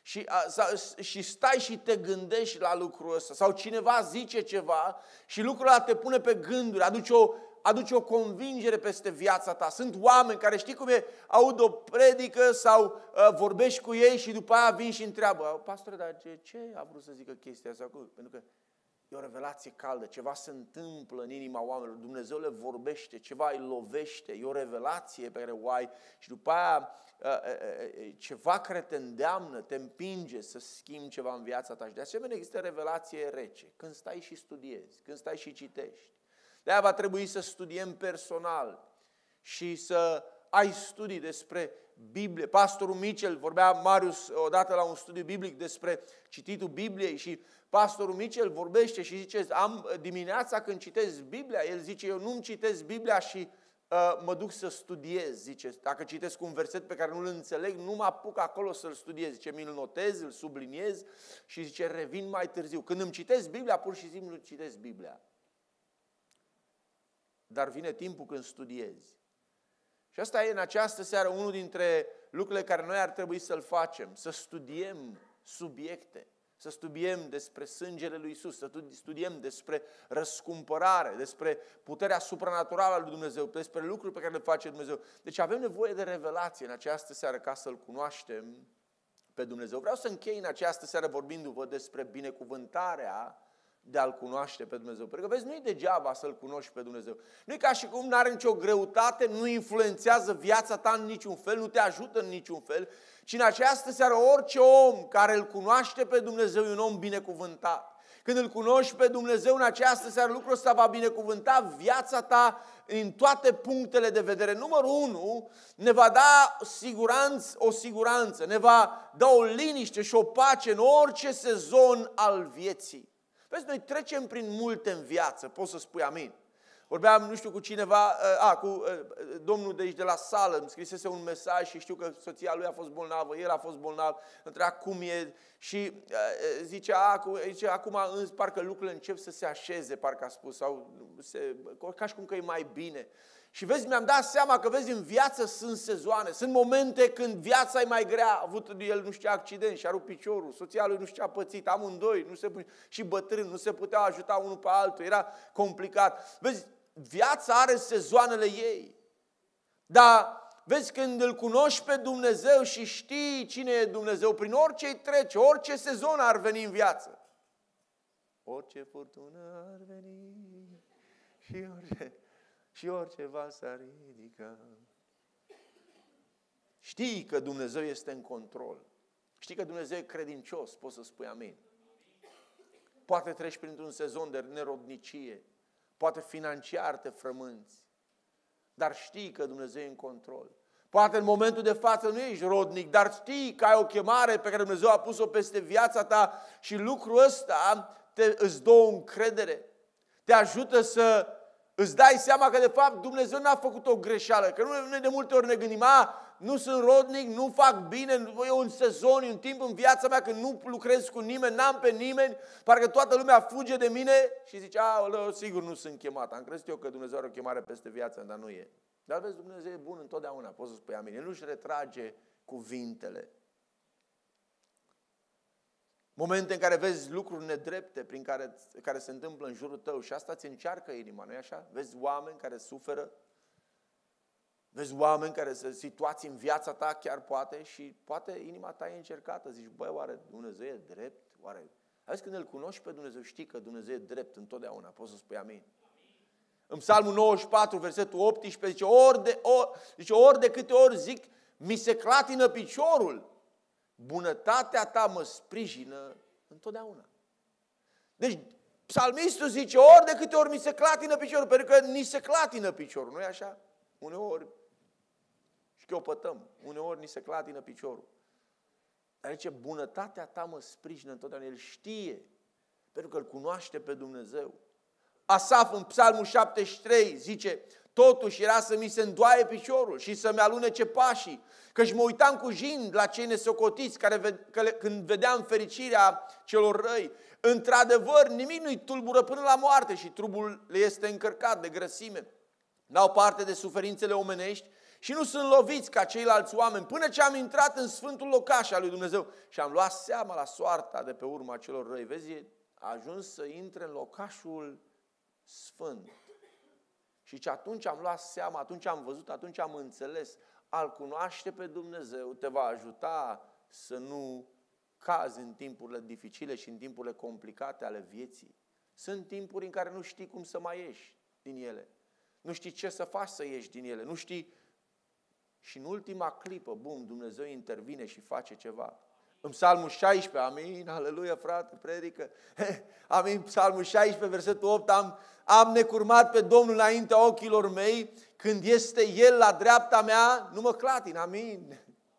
Și stai și te gândești la lucrul ăsta. Sau cineva zice ceva și lucrul ăla te pune pe gânduri, aduce o convingere peste viața ta. Sunt oameni care, știi cum e, aud o predică sau vorbești cu ei și după aia vin și întreabă, pastore, dar ce a vrut să zică chestia asta? Pentru că e o revelație caldă, ceva se întâmplă în inima oamenilor, Dumnezeu le vorbește, ceva îi lovește, e o revelație pe care o ai și după aia ceva care te îndeamnă, te împinge să schimbi ceva în viața ta. Și de asemenea există revelație rece, când stai și studiezi, când stai și citești. De-aia va trebui să studiem personal și să ai studii despre Biblie. Pastorul Mitchell, vorbea Marius odată la un studiu biblic despre cititul Bibliei și pastorul Mitchell vorbește și zice, dimineața când citesc Biblia, el zice, eu nu-mi citesc Biblia și mă duc să studiez, zice, dacă citesc un verset pe care nu-l înțeleg, nu mă apuc acolo să-l studiez, zice, mi-l notez, îl subliniez și zice, revin mai târziu. Când îmi citesc Biblia, pur și simplu citesc Biblia. Dar vine timpul când studiezi. Și asta e în această seară unul dintre lucrurile care noi ar trebui să-l facem, să studiem subiecte, să studiem despre sângele lui Iisus, să studiem despre răscumpărare, despre puterea supranaturală a lui Dumnezeu, despre lucruri pe care le face Dumnezeu. Deci avem nevoie de revelație în această seară ca să-L cunoaștem pe Dumnezeu. Vreau să închei în această seară vorbindu-vă despre binecuvântarea de a-L cunoaște pe Dumnezeu. Pentru că, vezi, nu-i degeaba să-L cunoști pe Dumnezeu. Nu-i ca și cum n-are nicio greutate, nu influențează viața ta în niciun fel, nu te ajută în niciun fel, ci în această seară orice om care îl cunoaște pe Dumnezeu e un om binecuvântat. Când îl cunoști pe Dumnezeu în această seară, lucrul ăsta va binecuvânta viața ta în toate punctele de vedere. Numărul 1, ne va da o siguranță, ne va da o liniște și o pace în orice sezon al vieții. Vezi, noi trecem prin multe în viață, poți să spui amin. Vorbeam, nu știu, cu cineva, cu domnul de aici de la sală, îmi scrisese un mesaj și știu că soția lui a fost bolnavă, el a fost bolnav, întreba cum e și zicea, acum parcă lucrurile încep să se așeze, parcă a spus, sau ca și cum că e mai bine. Și vezi, mi-am dat seama că, vezi, în viață sunt sezoane, sunt momente când viața e mai grea. A avut el, nu știu, accident și a rupt piciorul, soția lui nu știu ce a pățit, amândoi, și bătrân, nu se puteau ajuta unul pe altul, era complicat. Vezi, viața are sezoanele ei. Dar, vezi, când îl cunoști pe Dumnezeu și știi cine e Dumnezeu, prin orice îi trece, orice sezon ar veni în viață. Orice furtună ar veni și orice val s-ar ridica. Știi că Dumnezeu este în control. Știi că Dumnezeu e credincios, poți să spui amin. Poate treci printr-un sezon de nerodnicie, poate financiar te frămânți, dar știi că Dumnezeu e în control. Poate în momentul de față nu ești rodnic, dar știi că ai o chemare pe care Dumnezeu a pus-o peste viața ta și lucrul ăsta îți dă o încredere. Te ajută să îți dai seama că de fapt Dumnezeu n-a făcut o greșeală. Că noi de multe ori ne gândim, nu sunt rodnic, nu fac bine, e un sezon, e un timp în viața mea când nu lucrez cu nimeni, n-am pe nimeni, parcă toată lumea fuge de mine și zice, sigur nu sunt chemat. Am crezut eu că Dumnezeu are o chemare peste viața, dar nu e. Dar vezi, Dumnezeu e bun întotdeauna, poți să spui amin. El nu-și retrage cuvintele. Momente în care vezi lucruri nedrepte care se întâmplă în jurul tău și asta îți încearcă inima, nu-i așa? Vezi oameni care suferă, vezi oameni care sunt situații în viața ta chiar poate și poate inima ta e încercată. Zici, băi, oare Dumnezeu e drept? Oare? Vezi, când îl cunoști pe Dumnezeu, știi că Dumnezeu e drept întotdeauna, poți să spui amin. În Psalmul 94, versetul 18, zice, ori de câte ori zic, mi se clatină piciorul, bunătatea ta mă sprijină întotdeauna. Deci, psalmistul zice, ori de câte ori mi se clatină piciorul, pentru că ni se clatină piciorul, nu-i așa? Uneori șchiopătăm, uneori ni se clatină piciorul. Dar zice, bunătatea ta mă sprijină întotdeauna. El știe, pentru că îl cunoaște pe Dumnezeu. Asaf în Psalmul 73 zice, totuși era să mi se îndoaie piciorul și să-mi alunece pașii, căci mă uitam cu jind la cei nesocotiți, când vedeam fericirea celor răi. Într-adevăr, nimic nu-i tulbură până la moarte și trupul le este încărcat de grăsime. N-au parte de suferințele omenești și nu sunt loviți ca ceilalți oameni, până ce am intrat în sfântul locaș al lui Dumnezeu și am luat seama la soarta de pe urma celor răi. Vezi, a ajuns să intre în locașul sfânt. Și ce atunci am luat seama, atunci am văzut, atunci am înțeles, a-L cunoaște pe Dumnezeu te va ajuta să nu cazi în timpurile dificile și în timpurile complicate ale vieții. Sunt timpuri în care nu știi cum să mai ieși din ele. Nu știi ce să faci să ieși din ele. Nu știi. Și în ultima clipă, bum, Dumnezeu intervine și face ceva. În Psalmul 16, amin, aleluia, frate, predică. Amin, Psalmul 16, versetul 8, am necurmat pe Domnul înaintea ochilor mei, când este El la dreapta mea, nu mă clatin, amin.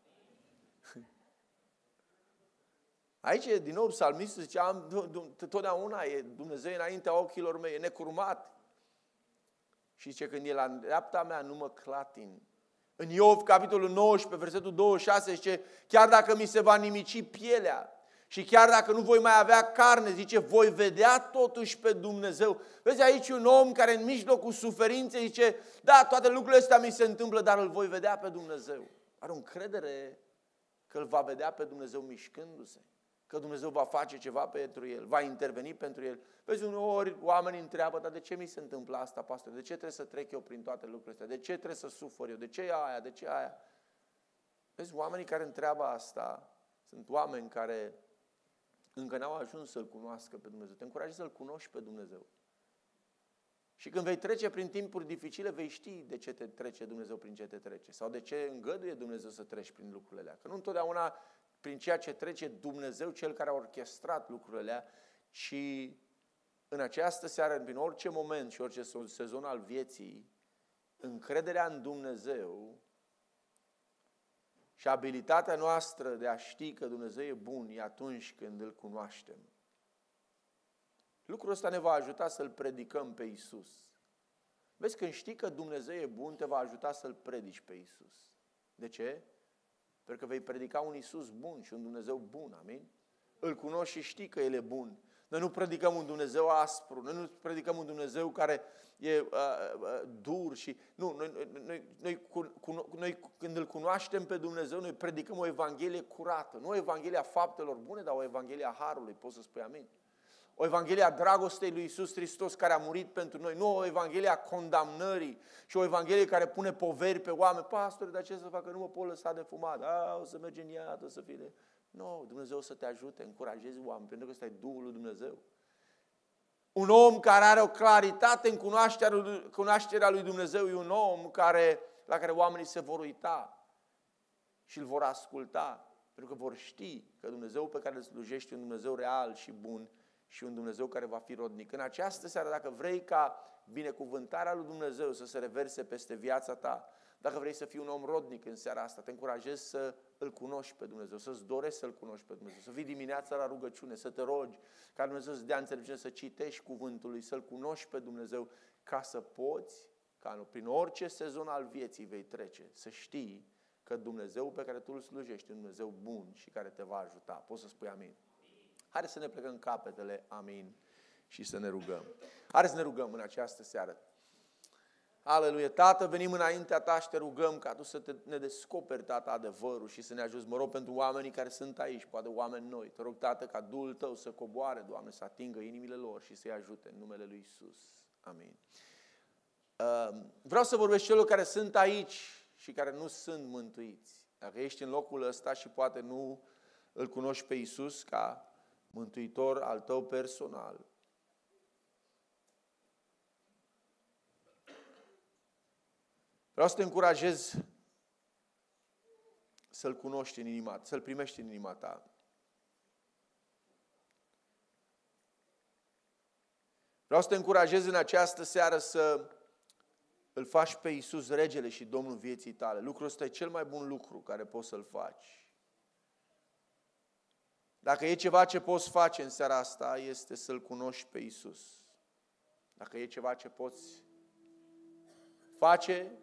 Aici, din nou, psalmistul zice, totdeauna e Dumnezeu înaintea ochilor mei, e necurmat. Și zice, când e la dreapta mea, nu mă clatin. În Iov, capitolul 19, versetul 26, zice, chiar dacă mi se va nimici pielea și chiar dacă nu voi mai avea carne, zice, voi vedea totuși pe Dumnezeu. Vezi aici un om care în mijlocul suferinței zice, da, toate lucrurile astea mi se întâmplă, dar îl voi vedea pe Dumnezeu. Are o încredere că îl va vedea pe Dumnezeu mișcându-se, că Dumnezeu va face ceva pentru el, va interveni pentru el. Vezi, uneori oamenii întreabă, dar de ce mi se întâmplă asta, pastor? De ce trebuie să trec eu prin toate lucrurile astea? De ce trebuie să sufăr eu? De ce aia? De ce aia? Vezi, oamenii care întreabă asta sunt oameni care încă n-au ajuns să-L cunoască pe Dumnezeu. Te încurajez să-L cunoști pe Dumnezeu. Și când vei trece prin timpuri dificile, vei ști de ce te trece Dumnezeu prin ce te trece. Sau de ce îngăduie Dumnezeu să treci prin lucrurile alea. Că nu întotdeauna prin ceea ce trece Dumnezeu, Cel care a orchestrat lucrurile alea, ci în această seară, prin orice moment și orice sezon al vieții, încrederea în Dumnezeu și abilitatea noastră de a ști că Dumnezeu e bun e atunci când Îl cunoaștem. Lucrul ăsta ne va ajuta să-L predicăm pe Iisus. Vezi, când știi că Dumnezeu e bun, te va ajuta să-L predici pe Iisus. De ce? Pentru că vei predica un Iisus bun și un Dumnezeu bun, amin? Îl cunoști și știi că El e bun. Noi nu predicăm un Dumnezeu aspru, noi nu predicăm un Dumnezeu care e dur și... Nu, noi când Îl cunoaștem pe Dumnezeu, noi predicăm o Evanghelie curată. Nu o Evanghelie a faptelor bune, dar o Evanghelie a Harului, poți să spui amin? O Evanghelie a dragostei lui Iisus Hristos care a murit pentru noi. Nu o Evanghelie a condamnării și o Evanghelie care pune poveri pe oameni. Pastore, dar ce să facă? Nu mă pot lăsa de fumat. O să merge în iad, o să fie de... Nu, Dumnezeu o să te ajute, încurajezi oameni, pentru că ăsta e Duhul lui Dumnezeu. Un om care are o claritate în cunoașterea lui Dumnezeu e un om la care oamenii se vor uita și îl vor asculta, pentru că vor ști că Dumnezeu pe care îl slujești e un Dumnezeu real și bun și un Dumnezeu care va fi rodnic. În această seară, dacă vrei ca binecuvântarea lui Dumnezeu să se reverse peste viața ta, dacă vrei să fii un om rodnic în seara asta, te încurajez să Îl cunoști pe Dumnezeu, să-ți dorești să-L cunoști pe Dumnezeu, să vii dimineața la rugăciune, să te rogi, ca Dumnezeu să-ți dea înțelepciune, să citești cuvântul Lui, să-L cunoști pe Dumnezeu, ca să poți, prin orice sezon al vieții vei trece, să știi că Dumnezeu pe care tu îl slujești e un Dumnezeu bun și care te va ajuta. Poți să spui amin? Haideți să ne plecăm capetele, amin, și să ne rugăm. Haideți să ne rugăm în această seară. Aleluia! Tată, venim înaintea Ta și te rugăm ca Tu să ne descoperi, Tată, adevărul și să ne ajuți. Mă rog pentru oamenii care sunt aici, poate oameni noi. Te rog, Tată, ca Duhul Tău să coboare, Doamne, să atingă inimile lor și să-i ajute în numele Lui Iisus. Amin. Vreau să vorbesc celor care sunt aici și care nu sunt mântuiți. Dacă ești în locul ăsta și poate nu îl cunoști pe Iisus ca mântuitor al tău personal, vreau să te încurajez să-L cunoști în inima, să-L primești în inima ta. Vreau să te încurajez în această seară să îl faci pe Iisus regele și Domnul vieții tale. Lucrul ăsta e cel mai bun lucru care poți să-l faci. Dacă e ceva ce poți face în seara asta, este să-L cunoști pe Iisus. Dacă e ceva ce poți face,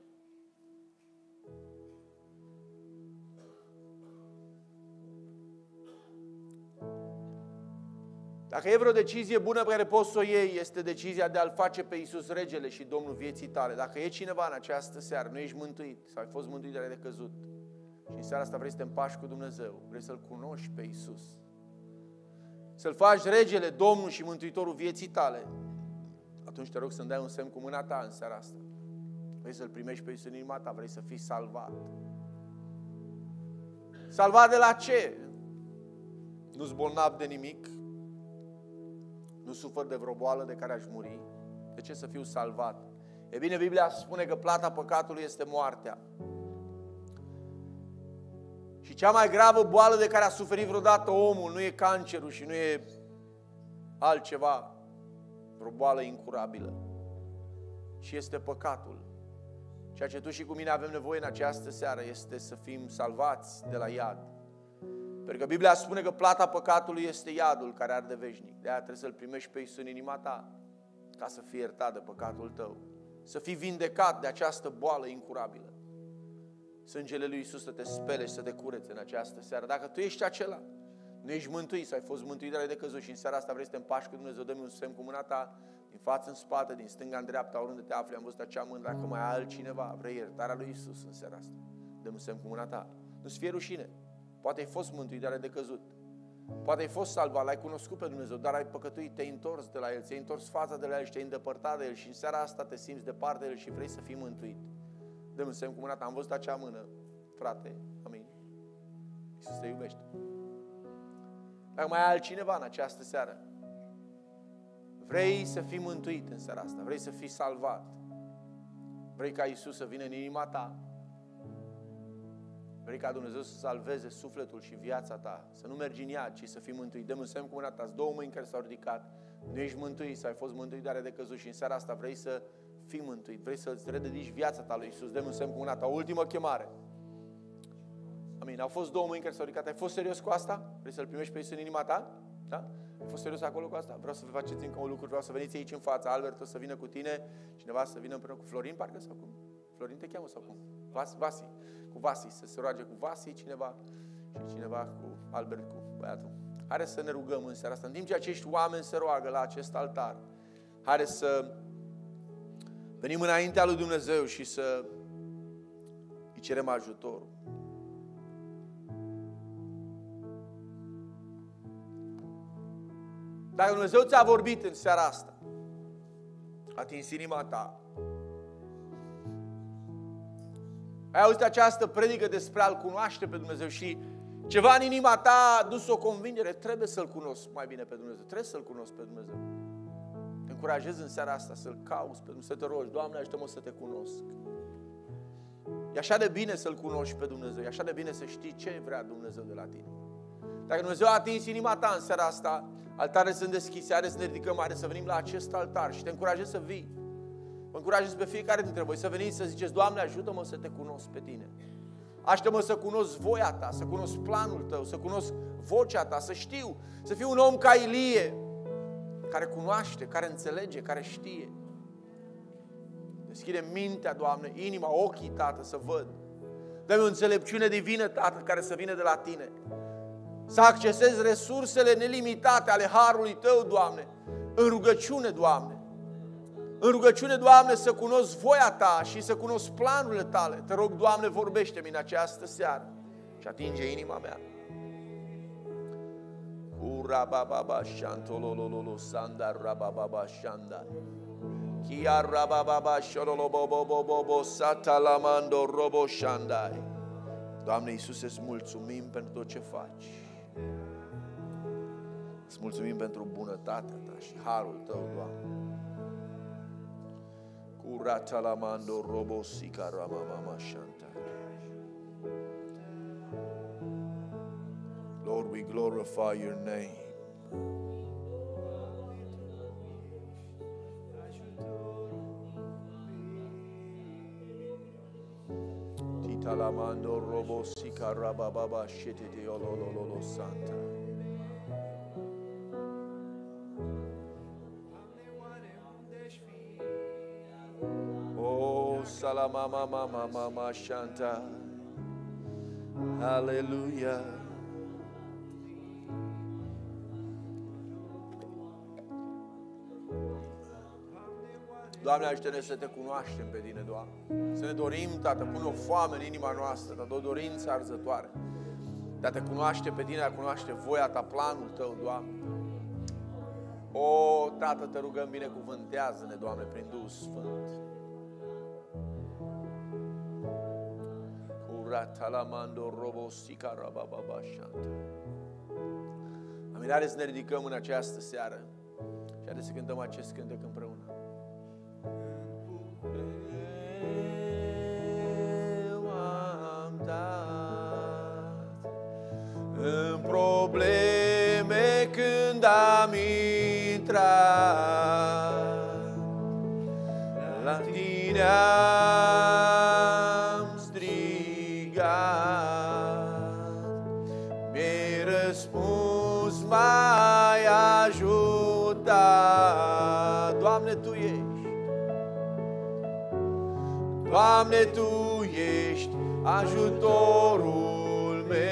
dacă e vreo decizie bună pe care poți să o iei, este decizia de a-L face pe Iisus regele și Domnul vieții tale. Dacă e cineva în această seară, nu ești mântuit sau ai fost mântuit, dar ai decăzut și în seara asta vrei să te împaci cu Dumnezeu, vrei să-L cunoști pe Iisus, să-L faci regele, Domnul și Mântuitorul vieții tale, atunci te rog să-mi dai un semn cu mâna ta în seara asta. Vrei să-L primești pe Iisus în inima ta, vrei să fii salvat. Salvat de la ce? Nu-s bolnav de nimic, nu sufăr de vreo boală de care aș muri. De ce să fiu salvat? E bine, Biblia spune că plata păcatului este moartea. Și cea mai gravă boală de care a suferit vreodată omul nu e cancerul și nu e altceva, vreo boală incurabilă, ci este păcatul. Ceea ce tu și cu mine avem nevoie în această seară este să fim salvați de la iad. Pentru că Biblia spune că plata păcatului este iadul care arde veșnic. De aia trebuie să-L primești pe Iisus în inima ta, ca să fii iertat de păcatul tău. Să fii vindecat de această boală incurabilă. Sângele lui Iisus să te spele și să te curețe în această seară. Dacă tu ești acela, nu ești mântuit sau ai fost mântuit, dar ai decăzut și în seara asta vrei să te împaci cu Dumnezeu, dă-mi un semn cu mâna ta, din față în spate, din stânga în dreapta, oriunde te afli, am văzut acea mână. Dacă mai ai altcineva, vrei iertarea lui Iisus în seara asta, dă-mi un semn cu mâna ta. Nu-ți fie rușine. Poate ai fost mântuit, dar ai decăzut. Poate ai fost salvat, l-ai cunoscut pe Dumnezeu, dar ai păcătuit, te-ai întors de la El, ți-ai întors fața de la El și te-ai îndepărtat de El și în seara asta te simți departe de El și vrei să fii mântuit. Dă-mi un semn cu mâna ta, am văzut acea mână, frate, amin. Iisus te iubește. Dacă mai ai altcineva în această seară, vrei să fii mântuit în seara asta, vrei să fii salvat, vrei ca Iisus să vină în inima ta, vrei ca Dumnezeu să salveze sufletul și viața ta, să nu mergi în ea, ci să fii mântuit. Dă-mi un semn cu mâna ta, două mâini care s-au ridicat, nu ești mântuit sau ai fost mântuit, dar ai decăzut și în seara asta vrei să fii mântuit, vrei să-ți rededici viața ta lui Iisus. Dă-mi un semn cu mâna ta, o ultimă chemare. Amin. Au fost două mâini care s-au ridicat. Ai fost serios cu asta? Vrei să-L primești pe Iisus în inima ta? Da? Ai fost serios acolo cu asta? Vreau să vă faceți încă un lucru, vreau să veniți aici în față. Albert o să vină cu tine, cineva să vină împreună cu Florin, parcă sau cum? Florin te cheamă sau cum? Vasi. Cu Vasi, să se roage cu Vasi cineva și cineva cu Albert, cu băiatul. Haide să ne rugăm în seara asta. În timp ce acești oameni se roagă la acest altar, haide să venim înaintea lui Dumnezeu și să îi cerem ajutorul. Dacă Dumnezeu ți-a vorbit în seara asta, a atins inima ta, ai auzit această predică despre a-L cunoaște pe Dumnezeu și ceva în inima ta a dus o convingere, trebuie să-L cunosc mai bine pe Dumnezeu, trebuie să-L cunosc pe Dumnezeu. Te încurajez în seara asta să-L cauți pe Dumnezeu, să te rogi, Doamne, ajută-mă să te cunosc. E așa de bine să-L cunoști pe Dumnezeu, e așa de bine să știi ce vrea Dumnezeu de la tine. Dacă Dumnezeu a atins inima ta în seara asta, altarele sunt deschise, haideți să ne ridicăm, haideți să venim la acest altar și te încurajez să vii. Vă încurajez pe fiecare dintre voi să veniți să ziceți, Doamne, ajută-mă să te cunosc pe tine. Ajută-mă să cunosc voia ta, să cunosc planul tău, să cunosc vocea ta, să știu, să fiu un om ca Ilie, care cunoaște, care înțelege, care știe. Deschide mintea, Doamne, inima, ochii, Tată, să văd. Dă-mi o înțelepciune divină, Tată, care să vină de la Tine. Să accesez resursele nelimitate ale harului Tău, Doamne, în rugăciune, Doamne. În rugăciune, Doamne, să cunosc voia Ta și să cunosc planurile Tale. Te rog, Doamne, vorbește-mi în această seară și atinge inima mea. Ura baba shantolololo sanda rababa shanda. Kia rababa shololo bobo satalamando robo shandai. Doamne Iisuse, îți mulțumim pentru tot ce faci. Îți mulțumim pentru bunătatea Ta și harul Tău, Doamne. Curata la mando robo sica ramama shanta. Lord, we glorify your name. Tita la mando robo sica rababa shitete olololo santa. Salama mama shanta. Hallelujah. Doamne, ajută-ne să Te cunoaștem pe Tine, Doamne. Să ne dorim, Tată, pune o foame în inima noastră, Tată, o dorință arzătoare. De a Te cunoaște pe Tine, a cunoaște voia Ta, planul Tău, Doamne. O, Tată, Te rugăm, binecuvântează-ne, Doamne, prin Duhul Sfânt. Talamando robo sica rababa shanta. Amin, haideți să ne ridicăm în această seară și haideți să cântăm acest cântec împreună. Eu am dat în probleme când am intrat, la Tine am mi-ai răspuns, m-ai ajutat. Doamne, Tu ești. Doamne, Tu ești ajutorul meu.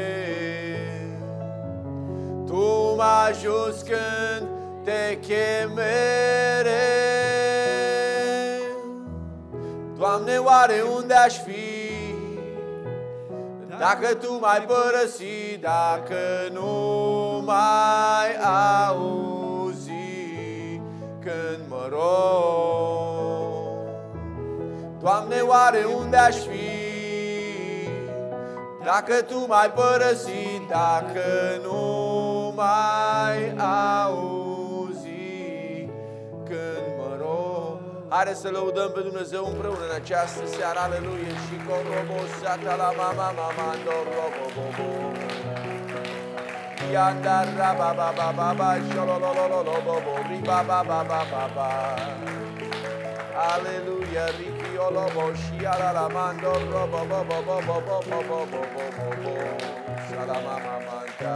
Tu mă ajuți când Te chem mereu. Doamne, oare unde aș fi dacă Tu m-ai părăsit, dacă nu m-ai auzit când mă rog? Doamne, oare unde aș fi dacă Tu m-ai părăsit, dacă nu mai auzi când mă rog. Hai să lăudăm pe Dumnezeu împreună în această seară, aleluia. Și corobosata la mama mama dorobobobo. Yandara ba ba ba ba ba shololololobobo riba ba ba ba ba ba. Aleluia, ripiolobo shiara la mando robobobobobobobobobobobo. Shalama mamanta.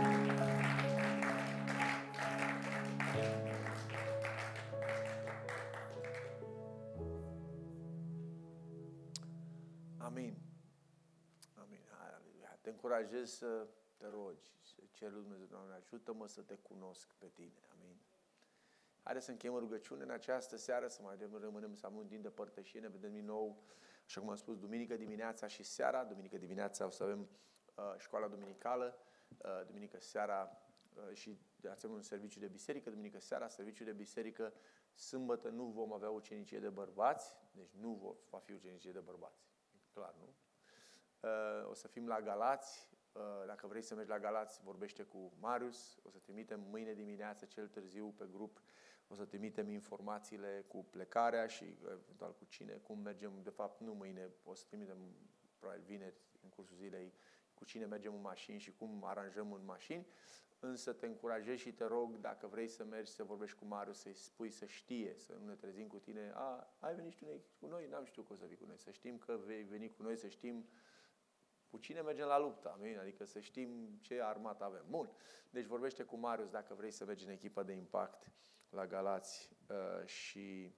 Amin. Amin. Aleluia. Te încurajez să te rogi, să ceri lui Dumnezeu, Doamne, ajută-mă să te cunosc pe Tine. Amin. Haideți să încheiem rugăciune în această seară, să mai rămânem să avem un timp de părtășie. Ne vedem din nou, așa cum am spus, duminică dimineața și seara. Duminică dimineața o să avem școala duminicală, duminică seara și avem un serviciu de biserică, duminică seara, serviciu de biserică. Sâmbătă nu vom avea ucenicie de bărbați, deci nu va fi ucenicie de bărbați. Clar, nu? O să fim la Galați. Dacă vrei să mergi la Galați, vorbește cu Marius. O să trimitem mâine dimineață, cel târziu, pe grup. O să trimitem informațiile cu plecarea și eventual cu cine, cum mergem. De fapt, nu mâine, o să trimitem probabil vineri, în cursul zilei, cu cine mergem în mașini și cum aranjăm în mașini. Însă te încurajez și te rog, dacă vrei să mergi, să vorbești cu Marius, să-i spui să știe, să nu ne trezim cu tine. Ai venit și tu cu noi? N-am știut că o să vii cu noi. Să știm că vei veni cu noi, să știm cu cine mergem la luptă, amin? Adică să știm ce armată avem. Bun, deci vorbește cu Marius dacă vrei să mergi în echipa de impact la Galați și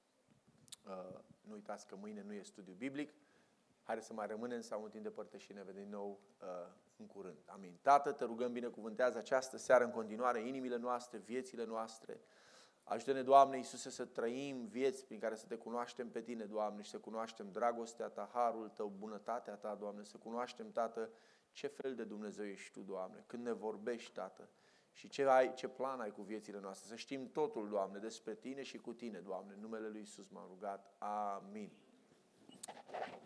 nu uitați că mâine nu e studiu biblic. Haideți să mai rămânem să am un timp de părtășie, ne vedem din nou în curând. Amin. Tată, te rugăm, binecuvântează această seară în continuare inimile noastre, viețile noastre. Ajută-ne, Doamne Iisuse, să trăim vieți prin care să te cunoaștem pe Tine, Doamne, și să cunoaștem dragostea Ta, harul Tău, bunătatea Ta, Doamne, să cunoaștem, Tată, ce fel de Dumnezeu ești Tu, Doamne, când ne vorbești, Tată, și ce plan ai cu viețile noastre, să știm totul, Doamne, despre Tine și cu Tine, Doamne, în numele Lui Iisus m-am rugat. Amin.